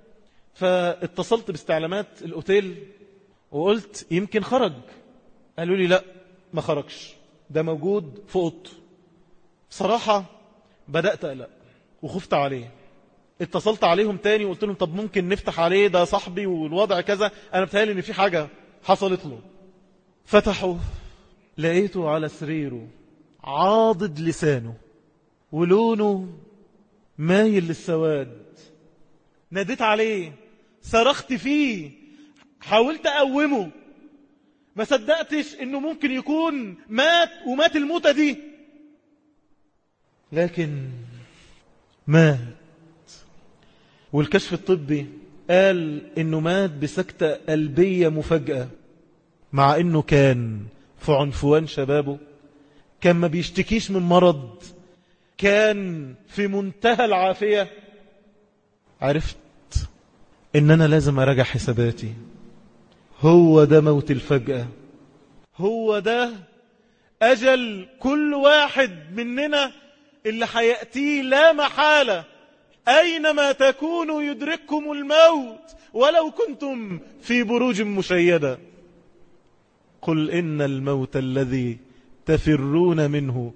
فاتصلت باستعلامات الاوتيل وقلت يمكن خرج، قالوا لي لا ما خرجش، ده موجود في اوضته. بصراحة بدأت أقلق وخفت عليه، اتصلت عليهم تاني وقلت لهم طب ممكن نفتح عليه، ده صاحبي والوضع كذا، انا بتهيألي ان في حاجة حصلت له. فتحوا لقيته على سريره عاضد لسانه ولونه مايل للسواد. ناديت عليه، صرخت فيه، حاولت أقومه، ما صدقتش انه ممكن يكون مات ومات الموتة دي، لكن مات. والكشف الطبي قال انه مات بسكتة قلبية مفاجئة، مع انه كان في عنفوان شبابه، كان ما بيشتكيش من مرض، كان في منتهى العافية. عرفت ان انا لازم اراجع حساباتي. هو ده موت الفجأة، هو ده اجل كل واحد مننا اللي هيأتيه لا محالة. اينما تكونوا يدرككم الموت ولو كنتم في بروج مشيدة. قل إن الموت الذي تفرون منه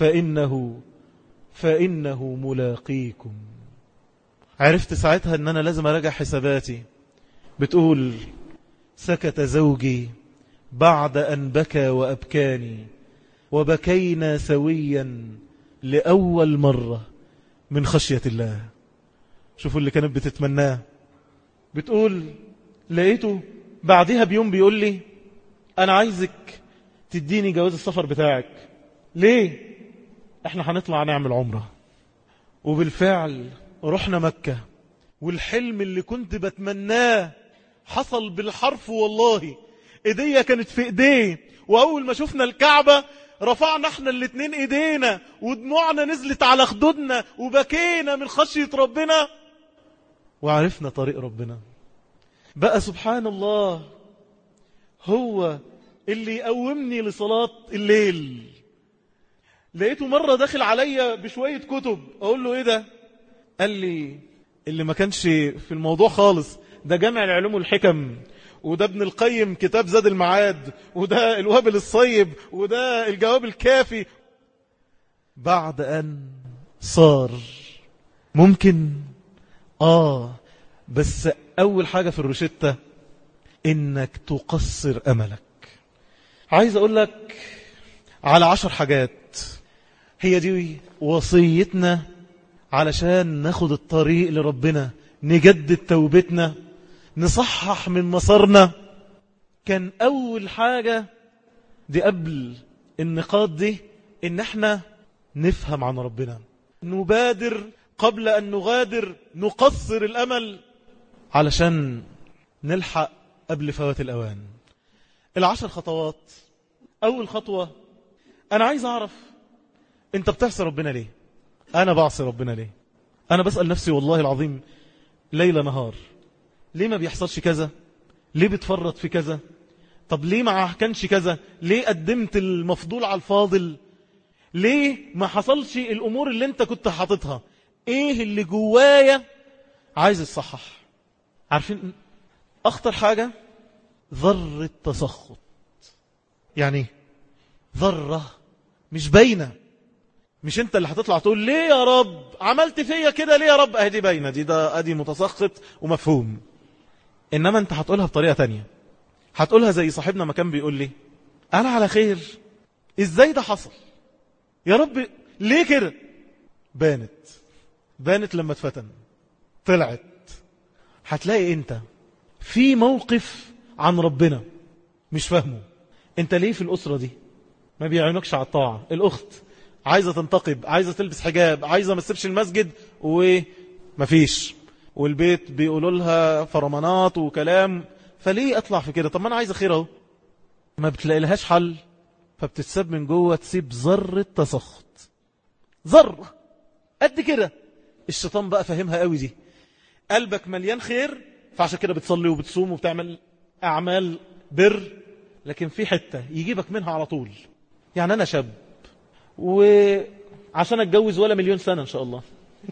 فإنه ملاقيكم. عرفت ساعتها أن أنا لازم أراجع حساباتي. بتقول سكت زوجي بعد أن بكى وأبكاني، وبكينا سويا لأول مرة من خشية الله. شوفوا اللي كانت بتتمناه. بتقول لقيته بعدها بيوم بيقول لي أنا عايزك تديني جواز السفر بتاعك. ليه؟ احنا هنطلع نعمل عمرة. وبالفعل رحنا مكة، والحلم اللي كنت بتمناه حصل بالحرف والله. ايديا كانت في ايديه، واول ما شفنا الكعبة رفعنا احنا الاتنين ايدينا ودموعنا نزلت على خدودنا وبكينا من خشية ربنا، وعرفنا طريق ربنا. بقى سبحان الله هو اللي يقومني لصلاة الليل. لقيته مرة داخل عليا بشوية كتب، اقول له ايه ده؟ قال لي اللي ما كانش في الموضوع خالص، ده جامع العلوم والحكم، وده ابن القيم كتاب زاد المعاد، وده الوابل الصيب، وده الجواب الكافي. بعد أن صار ممكن بس أول حاجة في الروشتة إنك تقصر أملك. عايز أقول لك على 10 حاجات هي دي وصيتنا علشان ناخد الطريق لربنا، نجدد توبتنا، نصحح من مسارنا. كان أول حاجة دي قبل النقاط دي إن احنا نفهم عن ربنا، نبادر قبل أن نغادر، نقصر الأمل علشان نلحق قبل فوات الأوان. 10 خطوات. أول خطوة، أنا عايز أعرف أنت بتعصي ربنا ليه؟ أنا بعصي ربنا ليه؟ أنا بسأل نفسي والله العظيم ليلة نهار، ليه ما بيحصلش كذا؟ ليه بتفرط في كذا؟ طب ليه ما كانش كذا؟ ليه قدمت المفضول على الفاضل؟ ليه ما حصلش الأمور اللي انت كنت حاططها؟ ايه اللي جوايا عايز الصحح؟ عارفين اخطر حاجة ذرة تسخط. يعني ذرة مش باينة، مش انت اللي هتطلع تقول ليه يا رب عملت فيا كده، ليه يا رب؟ اهدي باينة دي، ده ادي متسخط ومفهوم. انما انت هتقولها بطريقة تانية، هتقولها زي صاحبنا ما كان بيقول لي انا على خير، ازاي ده حصل يا رب؟ ليه كده؟ بانت لما اتفتن، طلعت. هتلاقي انت في موقف عن ربنا مش فاهمه. انت ليه في الأسرة دي ما بيعينكش على الطاعة؟ الأخت عايزة تنتقب، عايزة تلبس حجاب، عايزة ما تسيبش المسجد ومفيش، والبيت بيقولوا لها فرمانات وكلام، فليه اطلع في كده؟ طب ما انا عايزة خير اهو. ما بتلاقي لهاش حل، فبتتساب من جوه، تسيب ذرة تسخط، ذرة قد كده. الشيطان بقى فهمها قوي دي، قلبك مليان خير فعشان كده بتصلي وبتصوم وبتعمل أعمال بر، لكن في حتة يجيبك منها على طول. يعني أنا شاب وعشان أتجوز ولا مليون سنة إن شاء الله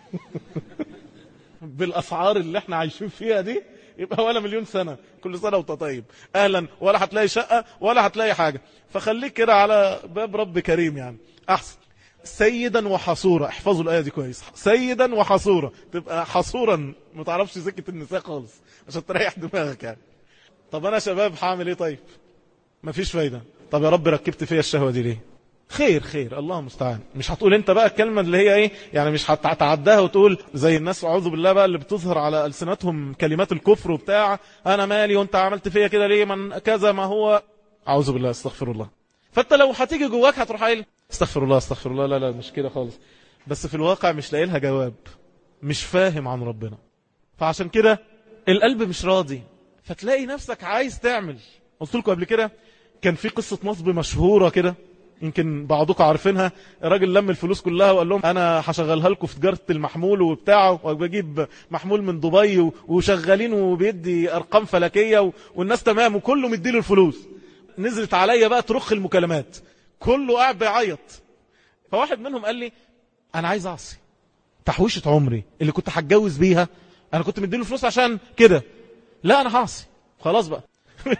بالأسعار اللي احنا عايشين فيها دي يبقى ولا مليون سنة، كل سنة وانت طيب أهلا، ولا هتلاقي شقة ولا هتلاقي حاجة، فخليك كده على باب رب كريم يعني أحسن. سيدا وحصورا، احفظوا الآية دي كويس، سيدا وحصورا، تبقى حصورا ما تعرفش سكة النساء خالص عشان تريح دماغك يعني. طب أنا شباب هعمل إيه طيب؟ مفيش فايدة. طب يا رب ركبت فيها الشهوة دي ليه؟ خير الله المستعان. مش هتقول انت بقى الكلمة اللي هي ايه يعني، مش هتعداها وتقول زي الناس اعوذ بالله بقى اللي بتظهر على ألسنتهم كلمات الكفر وبتاع، انا مالي وانت عملت فيا كده ليه، من كذا ما هو اعوذ بالله استغفر الله. فانت لو هتيجي جواك هتروح قايل استغفر الله، لا مش كده خالص، بس في الواقع مش لاقي لها جواب، مش فاهم عن ربنا، فعشان كده القلب مش راضي، فتلاقي نفسك عايز تعمل. قلت لكم قبل كده كان في قصة نصب مشهورة كده، يمكن بعضكم عارفينها. الراجل لم الفلوس كلها وقال لهم انا هشغلها لكم في تجارة المحمول وبتاعه، وبجيب محمول من دبي وشغالين وبيدي ارقام فلكية والناس تمام وكله مديله الفلوس. نزلت عليا بقى ترخ المكالمات، كله قاعد بيعيط. فواحد منهم قال لي انا عايز اعصي، تحويشة عمري اللي كنت هتجوز بيها انا كنت مديله فلوس عشان كده، لا انا هعصي خلاص بقى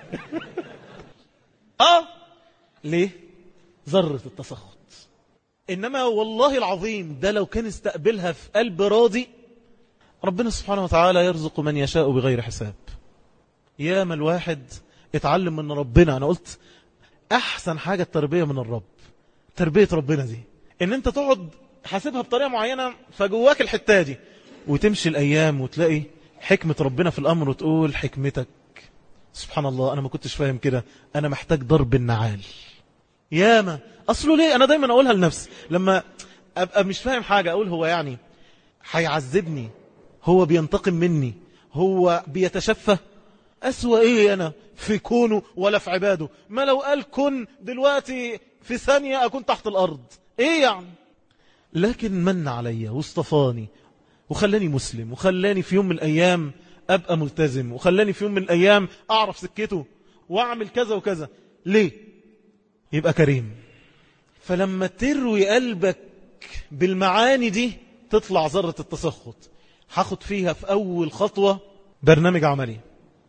ليه؟ ذرة التسخط. إنما والله العظيم ده لو كان استقبلها في قلب راضي، ربنا سبحانه وتعالى يرزق من يشاء بغير حساب. يا ما الواحد اتعلم من ربنا. أنا قلت أحسن حاجة التربية من الرب، تربية ربنا دي إن أنت تقعد حاسبها بطريقة معينة فجواك الحتة دي، وتمشي الأيام وتلاقي حكمة ربنا في الأمر وتقول حكمتك سبحان الله، أنا ما كنتش فاهم كده، أنا محتاج ضرب النعال. ياما أصله ليه؟ أنا دايما أقولها لنفسي لما أبقى مش فاهم حاجة، أقول هو يعني هيعذبني، هو بينتقم مني، هو بيتشفى، أسوأ إيه أنا في كونه ولا في عباده؟ ما لو قال كن دلوقتي في ثانية أكون تحت الأرض، إيه يعني؟ لكن من علي واصطفاني وخلاني مسلم، وخلاني في يوم من الأيام أبقى ملتزم، وخلاني في يوم من الأيام أعرف سكته وأعمل كذا وكذا. ليه؟ يبقى كريم. فلما تروي قلبك بالمعاني دي تطلع ذرة التسخط. هاخد فيها في أول خطوة برنامج عملي،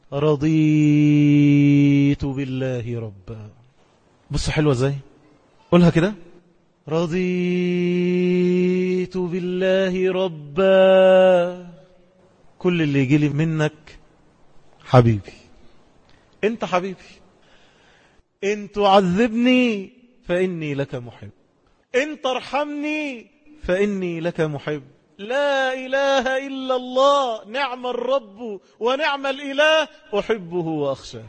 رضيت بالله ربا. بص حلوة ازاي؟ قولها كده، رضيت بالله ربا. كل اللي يجي لي منك حبيبي، انت حبيبي، ان تعذبني فإني لك محب، ان ترحمني فإني لك محب. لا إله إلا الله، نعم الرب ونعم الإله، أحبه وأخشاه.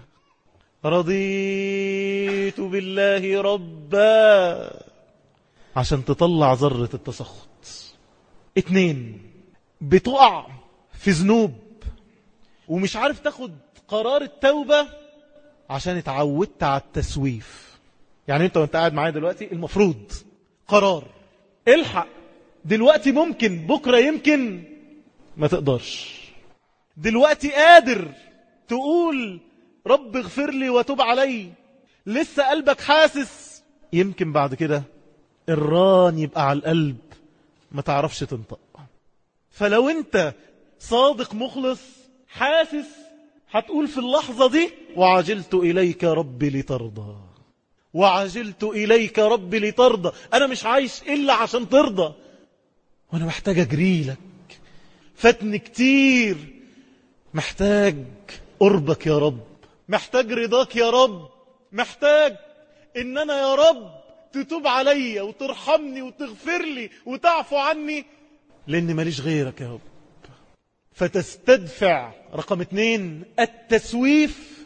رضيت بالله ربا عشان تطلع ذرة التسخط. 2 بتقع في ذنوب ومش عارف تاخد قرار التوبة عشان اتعودت على التسويف. يعني انت وانت قاعد معايا دلوقتي المفروض قرار الحق دلوقتي، ممكن بكرة يمكن ما تقدرش. دلوقتي قادر تقول رب اغفر لي وتوب علي، لسه قلبك حاسس، يمكن بعد كده الران يبقى على القلب ما تعرفش تنطق. فلو انت صادق مخلص حاسس هتقول في اللحظة دي وعجلت إليك ربي لترضى، وعجلت إليك ربي لترضى. أنا مش عايش إلا عشان ترضى، وأنا محتاج أجري لك، فاتني كتير، محتاج قربك يا رب، محتاج رضاك يا رب، محتاج إن أنا يا رب تتوب علي وترحمني وتغفر لي وتعفو عني، لأن ماليش غيرك يا رب. فتستدفع رقم 2 التسويف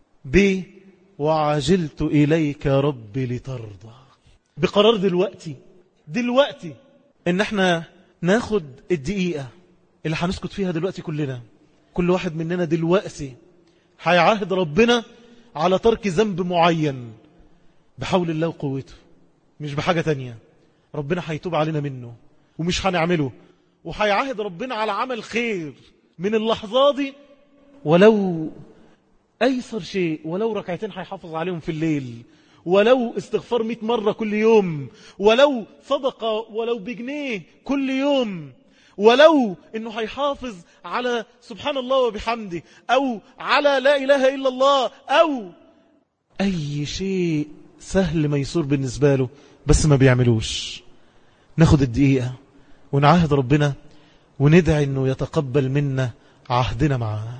وعجلت إليك ربي لترضى، بقرار دلوقتي إن احنا ناخد الدقيقة اللي هنسكت فيها دلوقتي كلنا، كل واحد مننا دلوقتي هيعاهد ربنا على ترك ذنب معين بحول الله وقوته، مش بحاجة تانية. ربنا هيتوب علينا منه ومش هنعمله، وهيعاهد ربنا على عمل خير من اللحظة دي، ولو أيسر شيء، ولو ركعتين هيحافظ عليهم في الليل، ولو استغفار 100 مرة كل يوم، ولو صدقة ولو بجنيه كل يوم، ولو انه هيحافظ على سبحان الله وبحمده، او على لا اله الا الله، او اي شيء سهل ميسور بالنسبة له بس ما بيعملوش. ناخد الدقيقة ونعاهد ربنا وندعي انه يتقبل منا عهدنا معاه.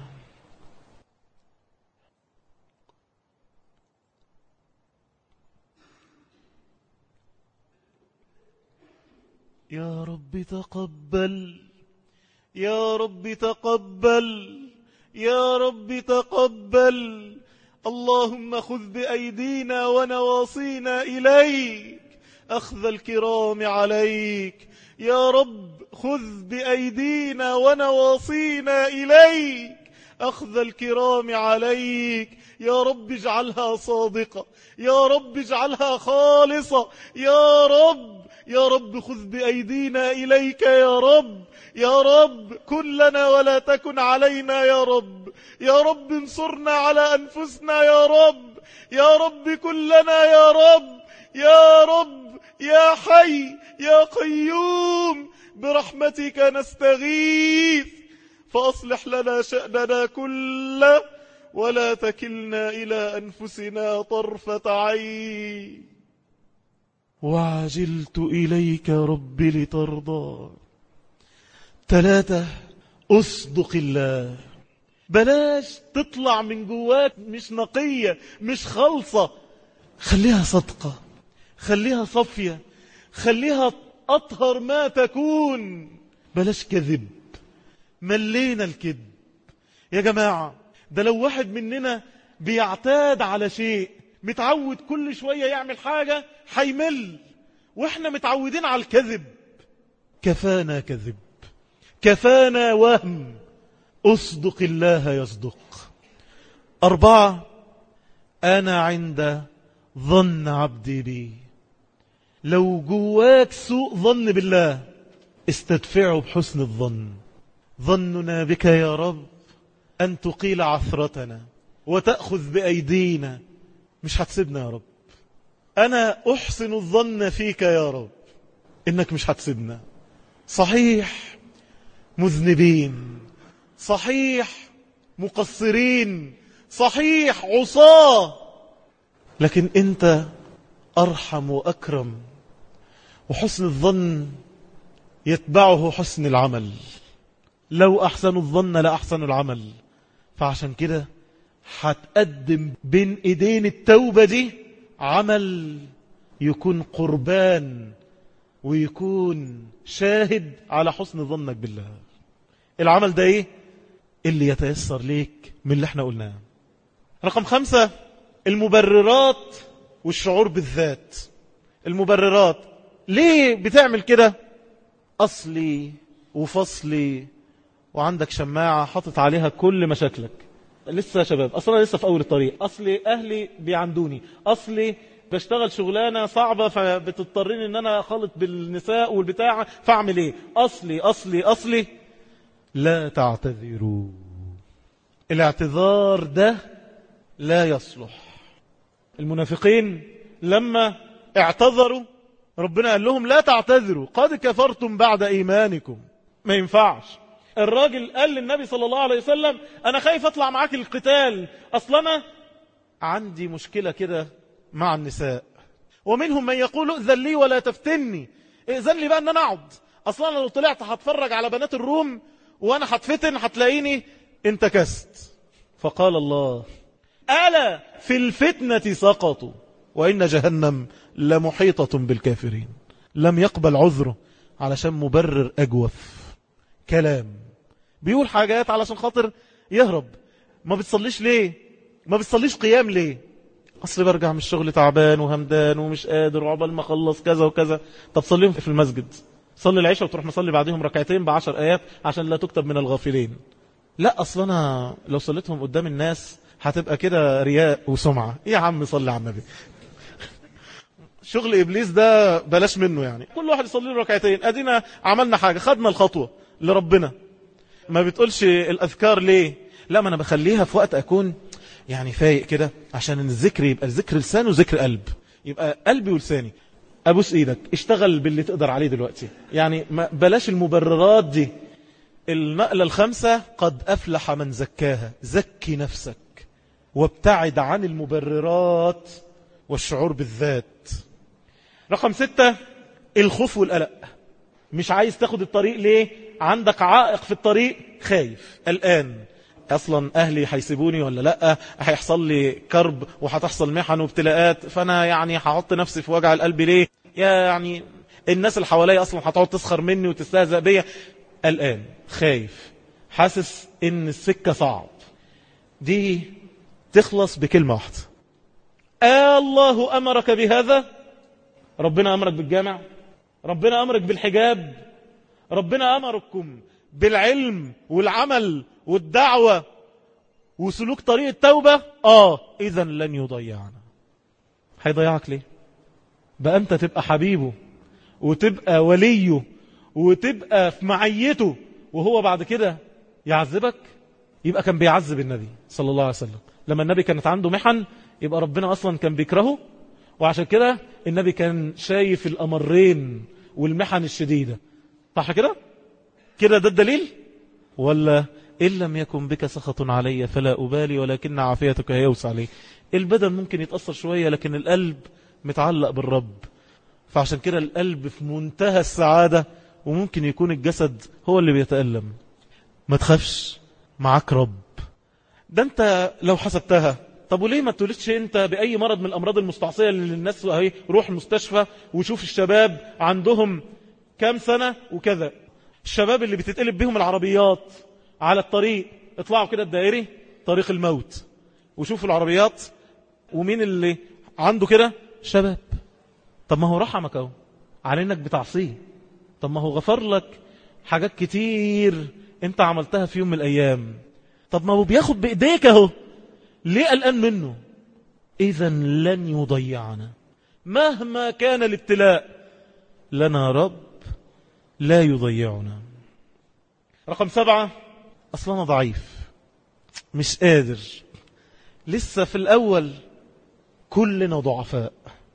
يا رب تقبل، يا رب تقبل، يا رب تقبل. اللهم خذ بأيدينا ونواصينا إليك أخذ الكرام عليك. يا رب خذ بأيدينا ونواصينا إليك أخذ الكرام عليك. يا رب اجعلها صادقة، يا رب اجعلها خالصة، يا رب، يا رب خذ بأيدينا إليك يا رب. يا رب كن لنا ولا تكن علينا يا رب. يا رب انصرنا على أنفسنا يا رب. يا رب كن لنا يا رب. يا رب يا حي يا قيوم برحمتك نستغيث، فأصلح لنا شأننا كله ولا تكلنا إلى أنفسنا طرفة عين. وعجلت إليك ربي لترضى. 3 أصدق الله. بلاش تطلع من جواك مش نقية مش خالصة، خليها صدقة، خليها صفية، خليها أطهر ما تكون. بلاش كذب، ملينا الكذب يا جماعة. ده لو واحد مننا بيعتاد على شيء، متعود كل شوية يعمل حاجة، هيمل. واحنا متعودين على الكذب. كفانا كذب، كفانا وهم. أصدق الله يصدق. 4 أنا عند ظن عبدي بي. لو جواك سوء ظن بالله استدفعه بحسن الظن. ظننا بك يا رب أن تقيل عثرتنا وتأخذ بأيدينا. مش هتسيبنا يا رب. أنا أحسن الظن فيك يا رب إنك مش هتسيبنا. صحيح مذنبين، صحيح مقصرين، صحيح عصاة، لكن أنت أرحم وأكرم، وحسن الظن يتبعه حسن العمل. لو أحسن الظن لأحسن العمل. فعشان كده هتقدم بين إيدين التوبة دي عمل يكون قربان ويكون شاهد على حسن ظنك بالله. العمل ده ايه؟ اللي يتيسر ليك من اللي احنا قلناه. رقم 5 المبررات والشعور بالذات. المبررات ليه بتعمل كده؟ أصلي وفصلي، وعندك شماعة حطت عليها كل مشاكلك. لسه يا شباب، أصلا لسه في أول الطريق. أصلي أهلي بيعندوني، أصلي بشتغل شغلانة صعبة فبتضطرين ان انا اخلط بالنساء والبتاع، فاعمل ايه؟ أصلي أصلي أصلي. لا تعتذروا. الاعتذار ده لا يصلح. المنافقين لما اعتذروا ربنا قال لهم لا تعتذروا قد كفرتم بعد إيمانكم. ما ينفعش. الراجل قال للنبي صلى الله عليه وسلم أنا خايف أطلع معاك القتال، أصلا أنا عندي مشكلة كده مع النساء. ومنهم من يقول ائذن لي ولا تفتني، ائذن لي بقى أن أنا أقعد، أصلا أنا لو طلعت هتفرج على بنات الروم وأنا هتفتن هتلاقيني انتكست. فقال الله ألا في الفتنة سقطوا وإن جهنم لمحيطة بالكافرين. لم يقبل عذره علشان مبرر أجوف كلام، بيقول حاجات علشان خاطر يهرب. ما بتصليش ليه؟ ما بتصليش قيام ليه؟ أصل برجع من الشغل تعبان وهمدان ومش قادر وعقبال ما أخلص كذا وكذا. طب صليهم في المسجد، صلي العشاء وتروح مصلي بعدهم ركعتين ب10 آيات عشان لا تكتب من الغافلين. لا أصلا أنا لو صليتهم قدام الناس هتبقى كده رياء وسمعة. إيه يا عم صلي على النبي. شغل إبليس ده بلاش منه. يعني كل واحد يصلي له ركعتين، أدينا عملنا حاجة، خدنا الخطوة لربنا. ما بتقولش الأذكار ليه؟ لا، ما أنا بخليها في وقت أكون يعني فايق كده عشان الذكر يبقى الذكر لسان وذكر قلب، يبقى قلبي ولساني. أبوس إيدك، اشتغل باللي تقدر عليه دلوقتي. يعني بلاش المبررات دي. المقلة الخمسة قد أفلح من زكاها. زكي نفسك وابتعد عن المبررات والشعور بالذات. رقم 6 الخوف والقلق. مش عايز تاخد الطريق ليه؟ عندك عائق في الطريق، خايف قلقان. اصلا اهلي هيسيبوني ولا لا، هيحصل لي كرب وهتحصل محن وابتلاءات، فانا يعني هحط نفسي في وجع القلب ليه؟ يعني الناس اللي حواليا اصلا هتقعد تسخر مني وتستهزأ بيا. قلقان خايف حاسس ان السكة صعب. دي تخلص بكلمة واحدة. الله امرك بهذا؟ ربنا امرك بالجامع، ربنا امرك بالحجاب، ربنا امركم بالعلم والعمل والدعوة وسلوك طريق التوبة. اذا لن يضيعنا. هيضيعك ليه؟ بقى انت تبقى حبيبه وتبقى وليه وتبقى في معيته وهو بعد كده يعذبك. يبقى كان بيعذب النبي صلى الله عليه وسلم. لما النبي كانت عنده محن يبقى ربنا اصلا كان بيكرهه، وعشان كده النبي كان شايف الأمرين والمحن الشديدة. صح كده؟ كده ده الدليل؟ ولا إن لم يكن بك سخط علي فلا أبالي ولكن عافيتك يوسع علي. البدن ممكن يتأثر شوية لكن القلب متعلق بالرب. فعشان كده القلب في منتهى السعادة، وممكن يكون الجسد هو اللي بيتألم. ما تخافش، معاك رب. ده انت لو حسبتها، طب وليه ما تولدش انت بأي مرض من الأمراض المستعصية اللي الناس اهي روح المستشفى وشوف الشباب عندهم كام سنة وكذا. الشباب اللي بتتقلب بهم العربيات على الطريق، اطلعوا كده الدائري طريق الموت وشوفوا العربيات، ومين اللي عنده كده؟ شباب. طب ما هو رحمك اهو على انك بتعصيه. طب ما هو غفر لك حاجات كتير انت عملتها في يوم من الايام. طب ما هو بياخد بايديك اهو، ليه قلقان منه؟ اذا لن يضيعنا مهما كان الابتلاء. لنا رب لا يضيعنا. رقم 7 اصلا ضعيف مش قادر، لسه في الاول. كلنا ضعفاء،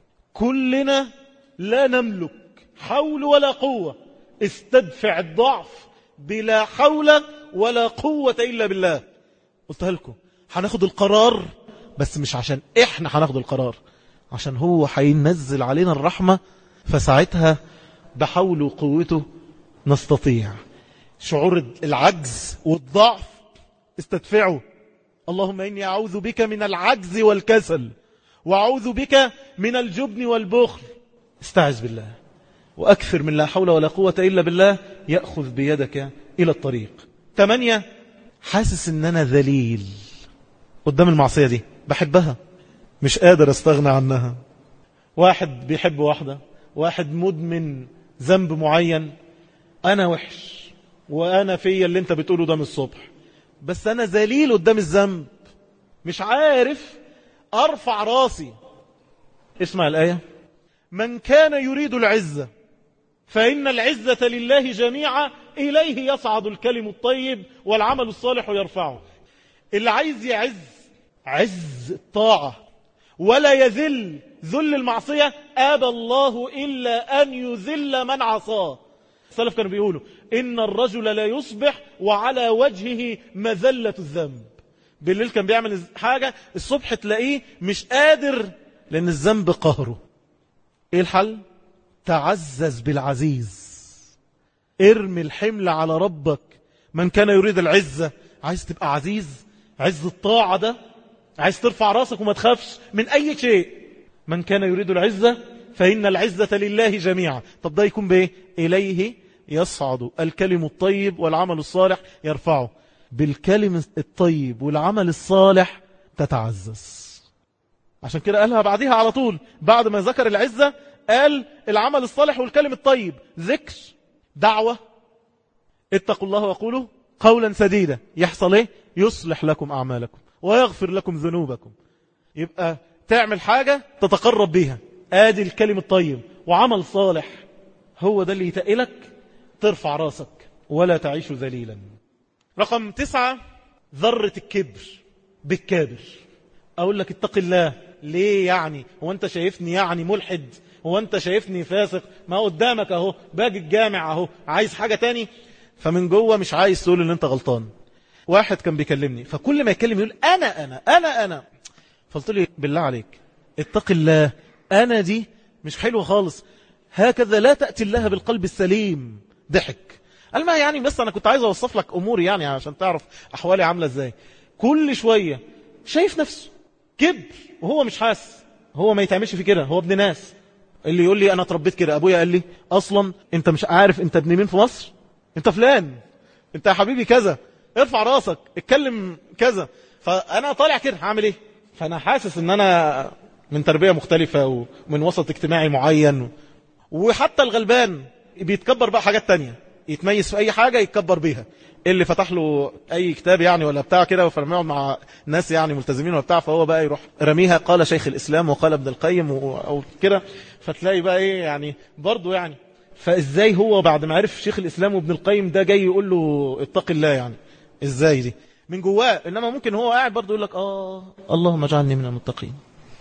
كلنا لا نملك حول ولا قوة. استدفع الضعف بلا حول ولا قوة إلا بالله. قلتها لكم هناخد القرار، بس مش عشان احنا هناخد القرار، عشان هو هينزل علينا الرحمة. فساعتها بحول وقوته نستطيع. شعور العجز والضعف استدفعه. اللهم إني أعوذ بك من العجز والكسل، وأعوذ بك من الجبن والبخل. استعذ بالله وأكثر من لا حول ولا قوة إلا بالله. يأخذ بيدك إلى الطريق. 8 حاسس إن أنا ذليل قدام المعصية دي، بحبها مش قادر استغنى عنها. واحد بيحب واحدة، واحد مدمن ذنب معين. أنا وحش وأنا فيا اللي أنت بتقوله ده من الصبح، بس أنا ذليل قدام الذنب، مش عارف أرفع راسي. اسمع الآية: من كان يريد العزة فإن العزة لله جميعا إليه يصعد الكلم الطيب والعمل الصالح يرفعه. اللي عايز يعز عز الطاعة ولا يذل ذل المعصية، أبى الله إلا أن يذل من عصاه. السلف كانوا بيقولوا إن الرجل لا يصبح وعلى وجهه مذلة الذنب. بالليل كان بيعمل حاجة، الصبح تلاقيه مش قادر لأن الذنب قهره. إيه الحل؟ تعزز بالعزيز، ارمي الحمل على ربك. من كان يريد العزة، عايز تبقى عزيز، عز الطاعة ده، عايز ترفع راسك وما تخافش من أي شيء. من كان يريد العزة فإن العزة لله جميعا. طب ده يكون بإيه؟ إليه يصعد الكلم الطيب والعمل الصالح يرفعه. بالكلم الطيب والعمل الصالح تتعزز. عشان كده قالها بعدها على طول، بعد ما ذكر العزة قال العمل الصالح والكلم الطيب، ذكر، دعوة. اتقوا الله وقولوا قولا سديدا. يحصل ايه؟ يصلح لكم أعمالكم ويغفر لكم ذنوبكم. يبقى تعمل حاجة تتقرب بيها، ادي الكلم الطيب وعمل صالح، هو ده اللي يتقلك ترفع راسك ولا تعيش ذليلا. رقم 9، ذرة الكبر بالكابر. اقول لك اتق الله ليه؟ يعني هو انت شايفني يعني ملحد؟ هو انت شايفني فاسق؟ ما قدامك اهو، باجي الجامع اهو، عايز حاجة تاني؟ فمن جوه مش عايز تقول ان انت غلطان. واحد كان بيكلمني، فكل ما يكلم يقول انا. فقلت له بالله عليك اتق الله، انا دي مش حلوة خالص، هكذا لا تأتي الله بالقلب السليم. ضحك. قال ما يعني بس انا كنت عايز اوصف لك اموري يعني عشان تعرف احوالي عاملة ازاي. كل شوية شايف نفسه كبر وهو مش حاسس. هو ما يتعملش في كده، هو ابن ناس. اللي يقول لي انا اتربيت كده، ابويا قال لي اصلا انت مش عارف انت ابن مين في مصر، انت فلان، انت يا حبيبي كذا، ارفع راسك، اتكلم كذا. فانا طالع كده هعمل ايه؟ فانا حاسس ان انا من تربية مختلفة ومن وسط اجتماعي معين. وحتى الغلبان بيتكبر بقى حاجات تانية، يتميز في اي حاجة يتكبر بيها. اللي فتح له اي كتاب يعني ولا بتاع كده، فلما يقعد مع ناس يعني ملتزمين ولا بتاع، فهو بقى يروح رميها، قال شيخ الاسلام وقال ابن القيم او كده. فتلاقي بقى ايه يعني برضه يعني. فازاي هو بعد ما عرف شيخ الاسلام وابن القيم ده جاي يقول له اتق الله؟ يعني ازاي دي من جواه؟ انما ممكن هو قاعد برضه يقول لك اللهم اجعلني من المتقين.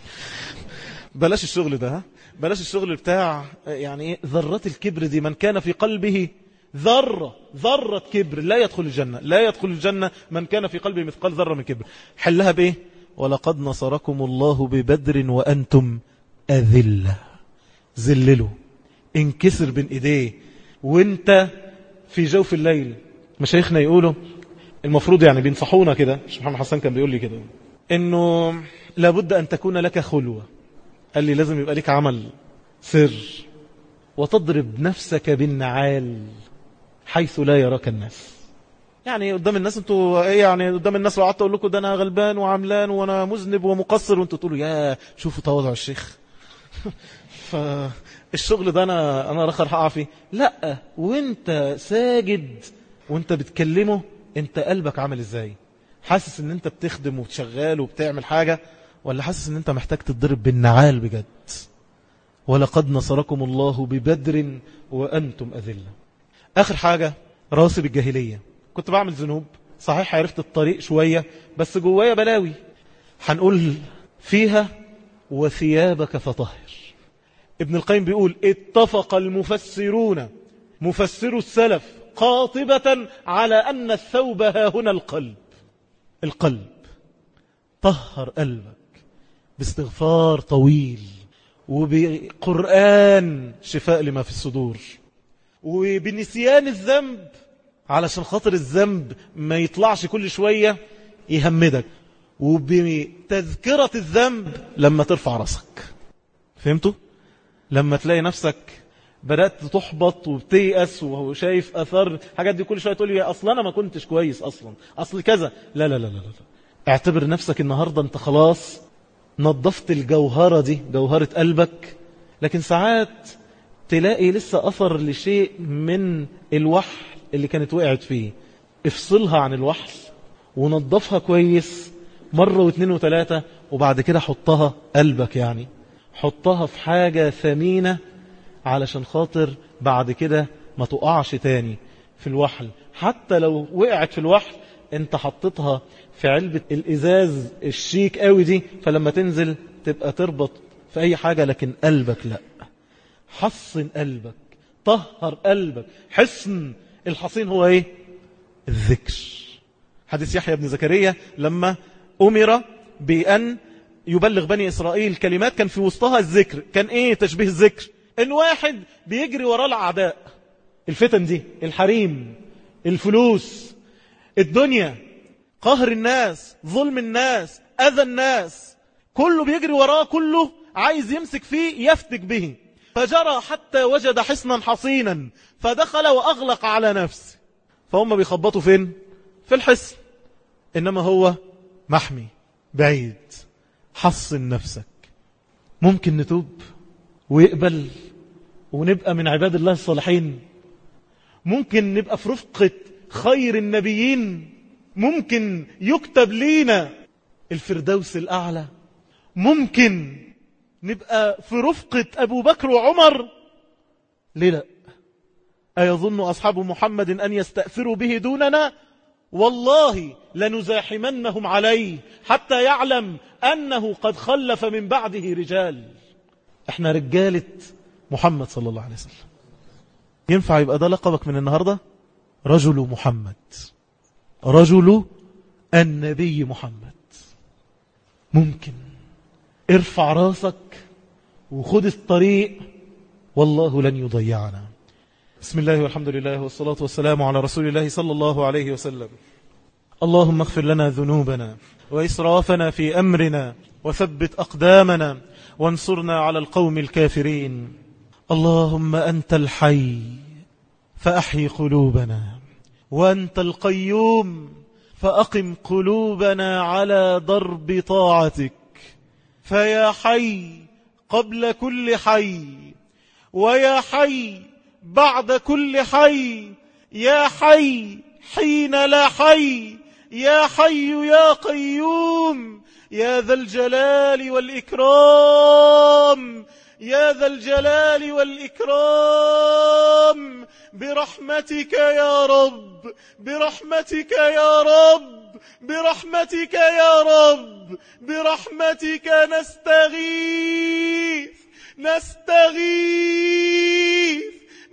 بلاش الشغل ده، بلاش الشغل بتاع يعني ايه ذرات الكبر دي. من كان في قلبه ذرة كبر لا يدخل الجنة. لا يدخل الجنة من كان في قلبه مثقال ذرة من كبر. حلها بايه؟ ولقد نصركم الله ببدر وأنتم أذلة. ذللوا، انكسر بين ايديه وانت في جوف الليل. مشايخنا يقولوا المفروض يعني بينصحونا كده، الشيخ محمد حسن كان بيقول لي كده، انه لابد ان تكون لك خلوة. قال لي لازم يبقى لك عمل سر، وتضرب نفسك بالنعال حيث لا يراك الناس. يعني قدام الناس انتوا ايه؟ يعني قدام الناس لو قعدت اقول لكم ده انا غلبان وعملان وانا مذنب ومقصر، وانتوا تقولوا يا شوفوا تواضع الشيخ. فالشغل ده انا رخر هقع فيه. لا، وانت ساجد وانت بتكلمه انت قلبك عامل ازاي؟ حاسس ان انت بتخدم وبتشغال وبتعمل حاجة، ولا حاسس ان انت محتاج تضرب بالنعال بجد؟ ولقد نصركم الله ببدر وأنتم أذلة. آخر حاجة راسب الجاهلية. كنت بعمل ذنوب صحيح، عرفت الطريق شوية بس جوايا بلاوي. هنقول فيها وثيابك فطهر. ابن القيم بيقول اتفق المفسرون، مفسروا السلف قاطبة على أن الثوب ها هنا القلب. طهر قلبك باستغفار طويل، وبقرآن شفاء لما في الصدور، وبنسيان الذنب علشان خاطر الذنب ما يطلعش كل شوية يهمدك، وبتذكرة الذنب لما ترفع راسك. فهمتوا؟ لما تلاقي نفسك بدأت تحبط وبتيأس وشايف أثر حاجات دي كل شوية تقول لي أصلا أنا ما كنتش كويس أصل كذا. لا لا لا لا، اعتبر نفسك النهاردة انت خلاص نظفت الجوهرة دي، جوهرة قلبك. لكن ساعات تلاقي لسه أثر لشيء من الوحل اللي كانت وقعت فيه. افصلها عن الوحل ونظفها كويس مرة واثنين وثلاثة، وبعد كده حطها قلبك، يعني حطها في حاجة ثمينة علشان خاطر بعد كده ما تقعش تاني في الوحل. حتى لو وقعت في الوحل انت حطتها في علبة الإزاز الشيك قوي دي، فلما تنزل تبقى تربط في أي حاجة، لكن قلبك لا. حصن قلبك، طهر قلبك. حصن الحصين هو ايه؟ الذكر. حديث يحيى بن زكريا لما أمر بأن يبلغ بني إسرائيل كلمات كان في وسطها الذكر. كان ايه تشبيه الذكر؟ ان واحد بيجري وراء الأعداء، الفتن دي، الحريم، الفلوس، الدنيا، قهر الناس، ظلم الناس، أذى الناس، كله بيجري وراه، كله عايز يمسك فيه يفتك به. فجرى حتى وجد حصنا حصينا فدخل وأغلق على نفسه. فهم بيخبطوا فين؟ في الحصن، إنما هو محمي بعيد. حصن نفسك. ممكن نتوب ويقبل ونبقى من عباد الله الصالحين. ممكن نبقى في رفقة خير النبيين. ممكن يكتب لينا الفردوس الأعلى. ممكن نبقى في رفقة أبو بكر وعمر. ليه لا؟ أيظن أصحاب محمد أن يستأثروا به دوننا؟ والله لنزاحمنهم عليه حتى يعلم أنه قد خلف من بعده رجال. احنا رجالة محمد صلى الله عليه وسلم. ينفع يبقى ده لقبك من النهاردة؟ رجل محمد، رجل النبي محمد. ممكن ارفع راسك وخد الطريق، والله لن يضيعنا. بسم الله والحمد لله والصلاة والسلام على رسول الله صلى الله عليه وسلم. اللهم اغفر لنا ذنوبنا وإسرافنا في أمرنا وثبت أقدامنا وانصرنا على القوم الكافرين. اللهم أنت الحي فأحي قلوبنا، وأنت القيوم فأقم قلوبنا على ضرب طاعتك. فيا حي قبل كل حي، ويا حي بعد كل حي، يا حي حين لا حي، يا حي يا قيوم، يا ذا الجلال والإكرام، يا ذا الجلال والإكرام، برحمتك يا رب، برحمتك يا رب، برحمتك يا رب، برحمتك نستغيث، نستغيث،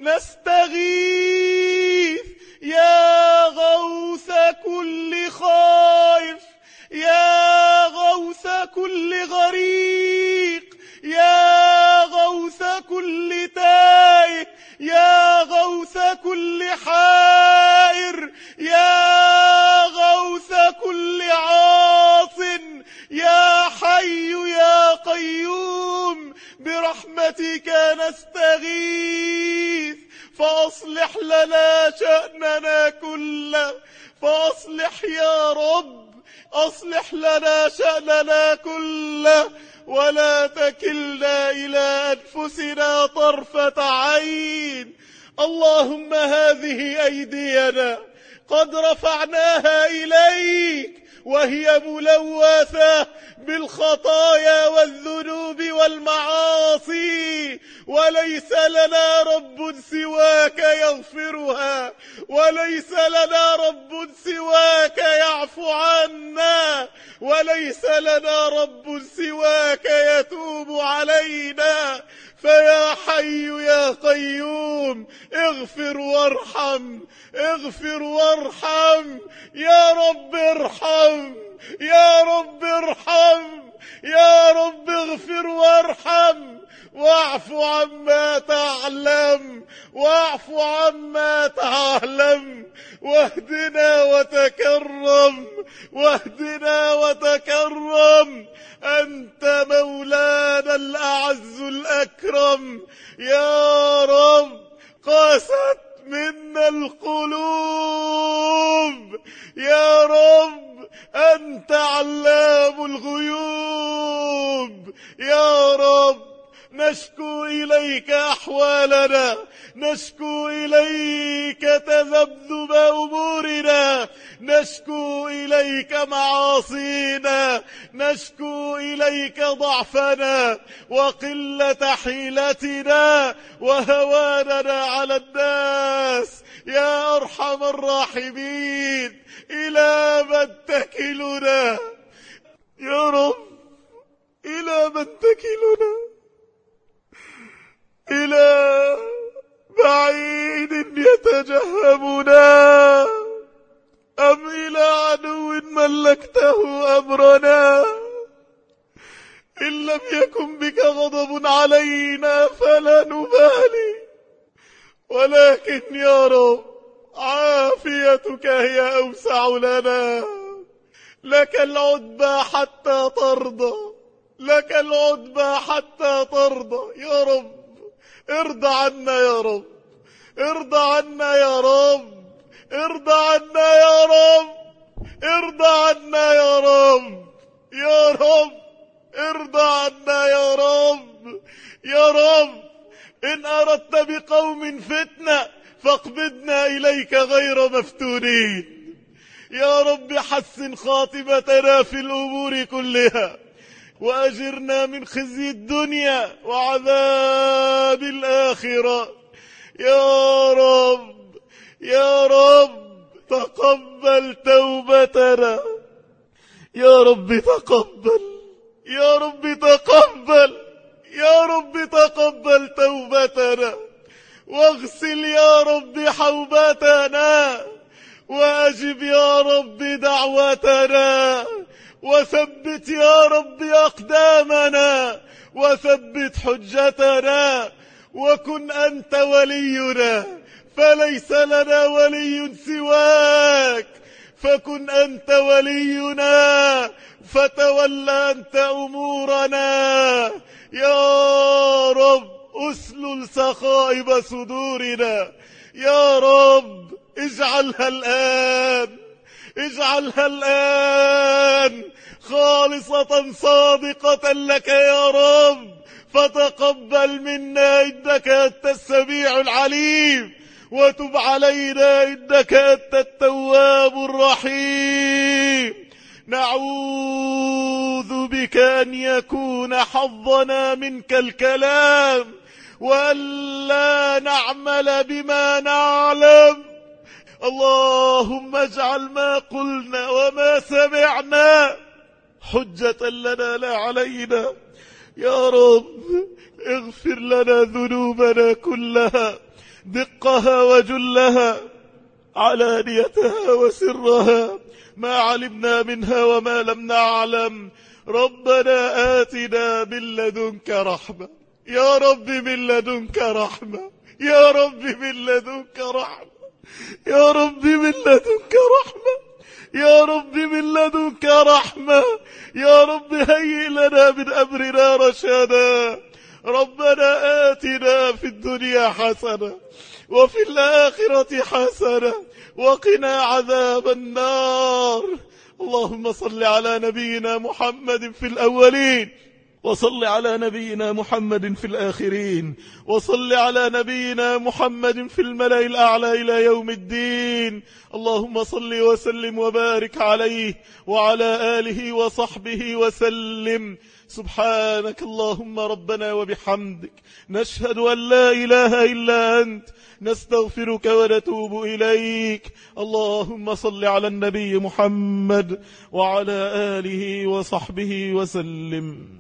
نستغيث، يا غوث كل خائف، يا غوث كل غريق، يا غوث كل تائه، يا غوث كل حائر، يا غوث كل عاص، يا حي يا قيوم، برحمتك نستغيث. فأصلح لنا شأننا كله، فأصلح يا رب، أصلح لنا شأننا كله، ولا تكلنا إلى أنفسنا طرفة عين. اللهم هذه أيدينا قد رفعناها إليك وهي ملوثة بالخطايا والذنوب والمعاصي، وليس لنا رب سواك يغفرها، وليس لنا رب سواك يعفو عنا، وليس لنا رب سواك يتوب علينا. فيا حي يا قيوم اغفر وارحم، اغفر وارحم، يا رب ارحم، يا رب ارحم، يا رب اغفر وارحم، واعف عما تعلم، واعف عما تعلم، واهدنا وتكرم، واهدنا وتكرم، أنت مولانا الأعز الأكرم. يا رب قاست منا القلوب، يا رب أنت علام الغيوب، يا رب نشكو إليك أحوالنا، نشكو إليك تذبذب أمورنا، نشكو إليك معاصينا، نشكو إليك ضعفنا وقلة حيلتنا وهواننا على الناس. يا أرحم الراحمين، إلى من تكلنا يا رب؟ إلى من تكلنا؟ إلى بعيد يتجهمنا أم إلى عدو ملكته أمرنا؟ إن لم يكن بك غضب علينا فلا نبالي، ولكن يا رب عافيتك هي أوسع لنا. لك العتبى حتى ترضى، لك العتبى حتى ترضى. يا رب ارضى عنا يا رب، ارضى عنا يا رب، ارضى عنا يا رب، ارضى عنا يا رب، يا رب ارضى عنا يا رب، يا رب. إن أردت بقوم فتنة فاقبضنا إليك غير مفتونين. يا رب حسن خاتمتنا في الأمور كلها، وأجرنا من خزي الدنيا وعذاب الآخرة. يا رب يا رب تقبل توبتنا، يا رب تقبل، يا رب تقبل، يا رب تقبل توبتنا، واغسل يا رب حوبتنا، وأجب يا رب دعوتنا، وثبت يا رب أقدامنا، وثبت حجتنا، وكن أنت ولينا، فليس لنا ولي سواك، فكن أنت ولينا، فتولى أنت أمورنا. يا رب أسلل سخائب صدورنا، يا رب اجعلها الآن، اجعلها الآن خالصة صادقة لك يا رب، فتقبل منا إنك أنت السميع العليم، وتب علينا إنك أنت التواب الرحيم. نعوذ بك أن يكون حظنا منك الكلام، وأن لا نعمل بما نعلم. اللهم اجعل ما قلنا وما سمعنا حجة لنا لا علينا. يا رب اغفر لنا ذنوبنا كلها، دقها وجلها، علانيتها وسرها، ما علمنا منها وما لم نعلم. ربنا آتنا من لدنك رحمة، يا رب من لدنك رحمة، يا رب من لدنك رحمة، يا رب من لدنك رحمة، يا رب من لدنك رحمة، يا رب هيئ لنا من أمرنا رشدا. ربنا آتنا في الدنيا حسنة وفي الآخرة حسنة وقنا عذاب النار. اللهم صل على نبينا محمد في الأولين، وصل على نبينا محمد في الآخرين، وصل على نبينا محمد في الملأ الأعلى إلى يوم الدين. اللهم صل وسلم وبارك عليه وعلى آله وصحبه وسلم. سبحانك اللهم ربنا وبحمدك، نشهد أن لا إله إلا أنت، نستغفرك ونتوب إليك. اللهم صل على النبي محمد وعلى آله وصحبه وسلم.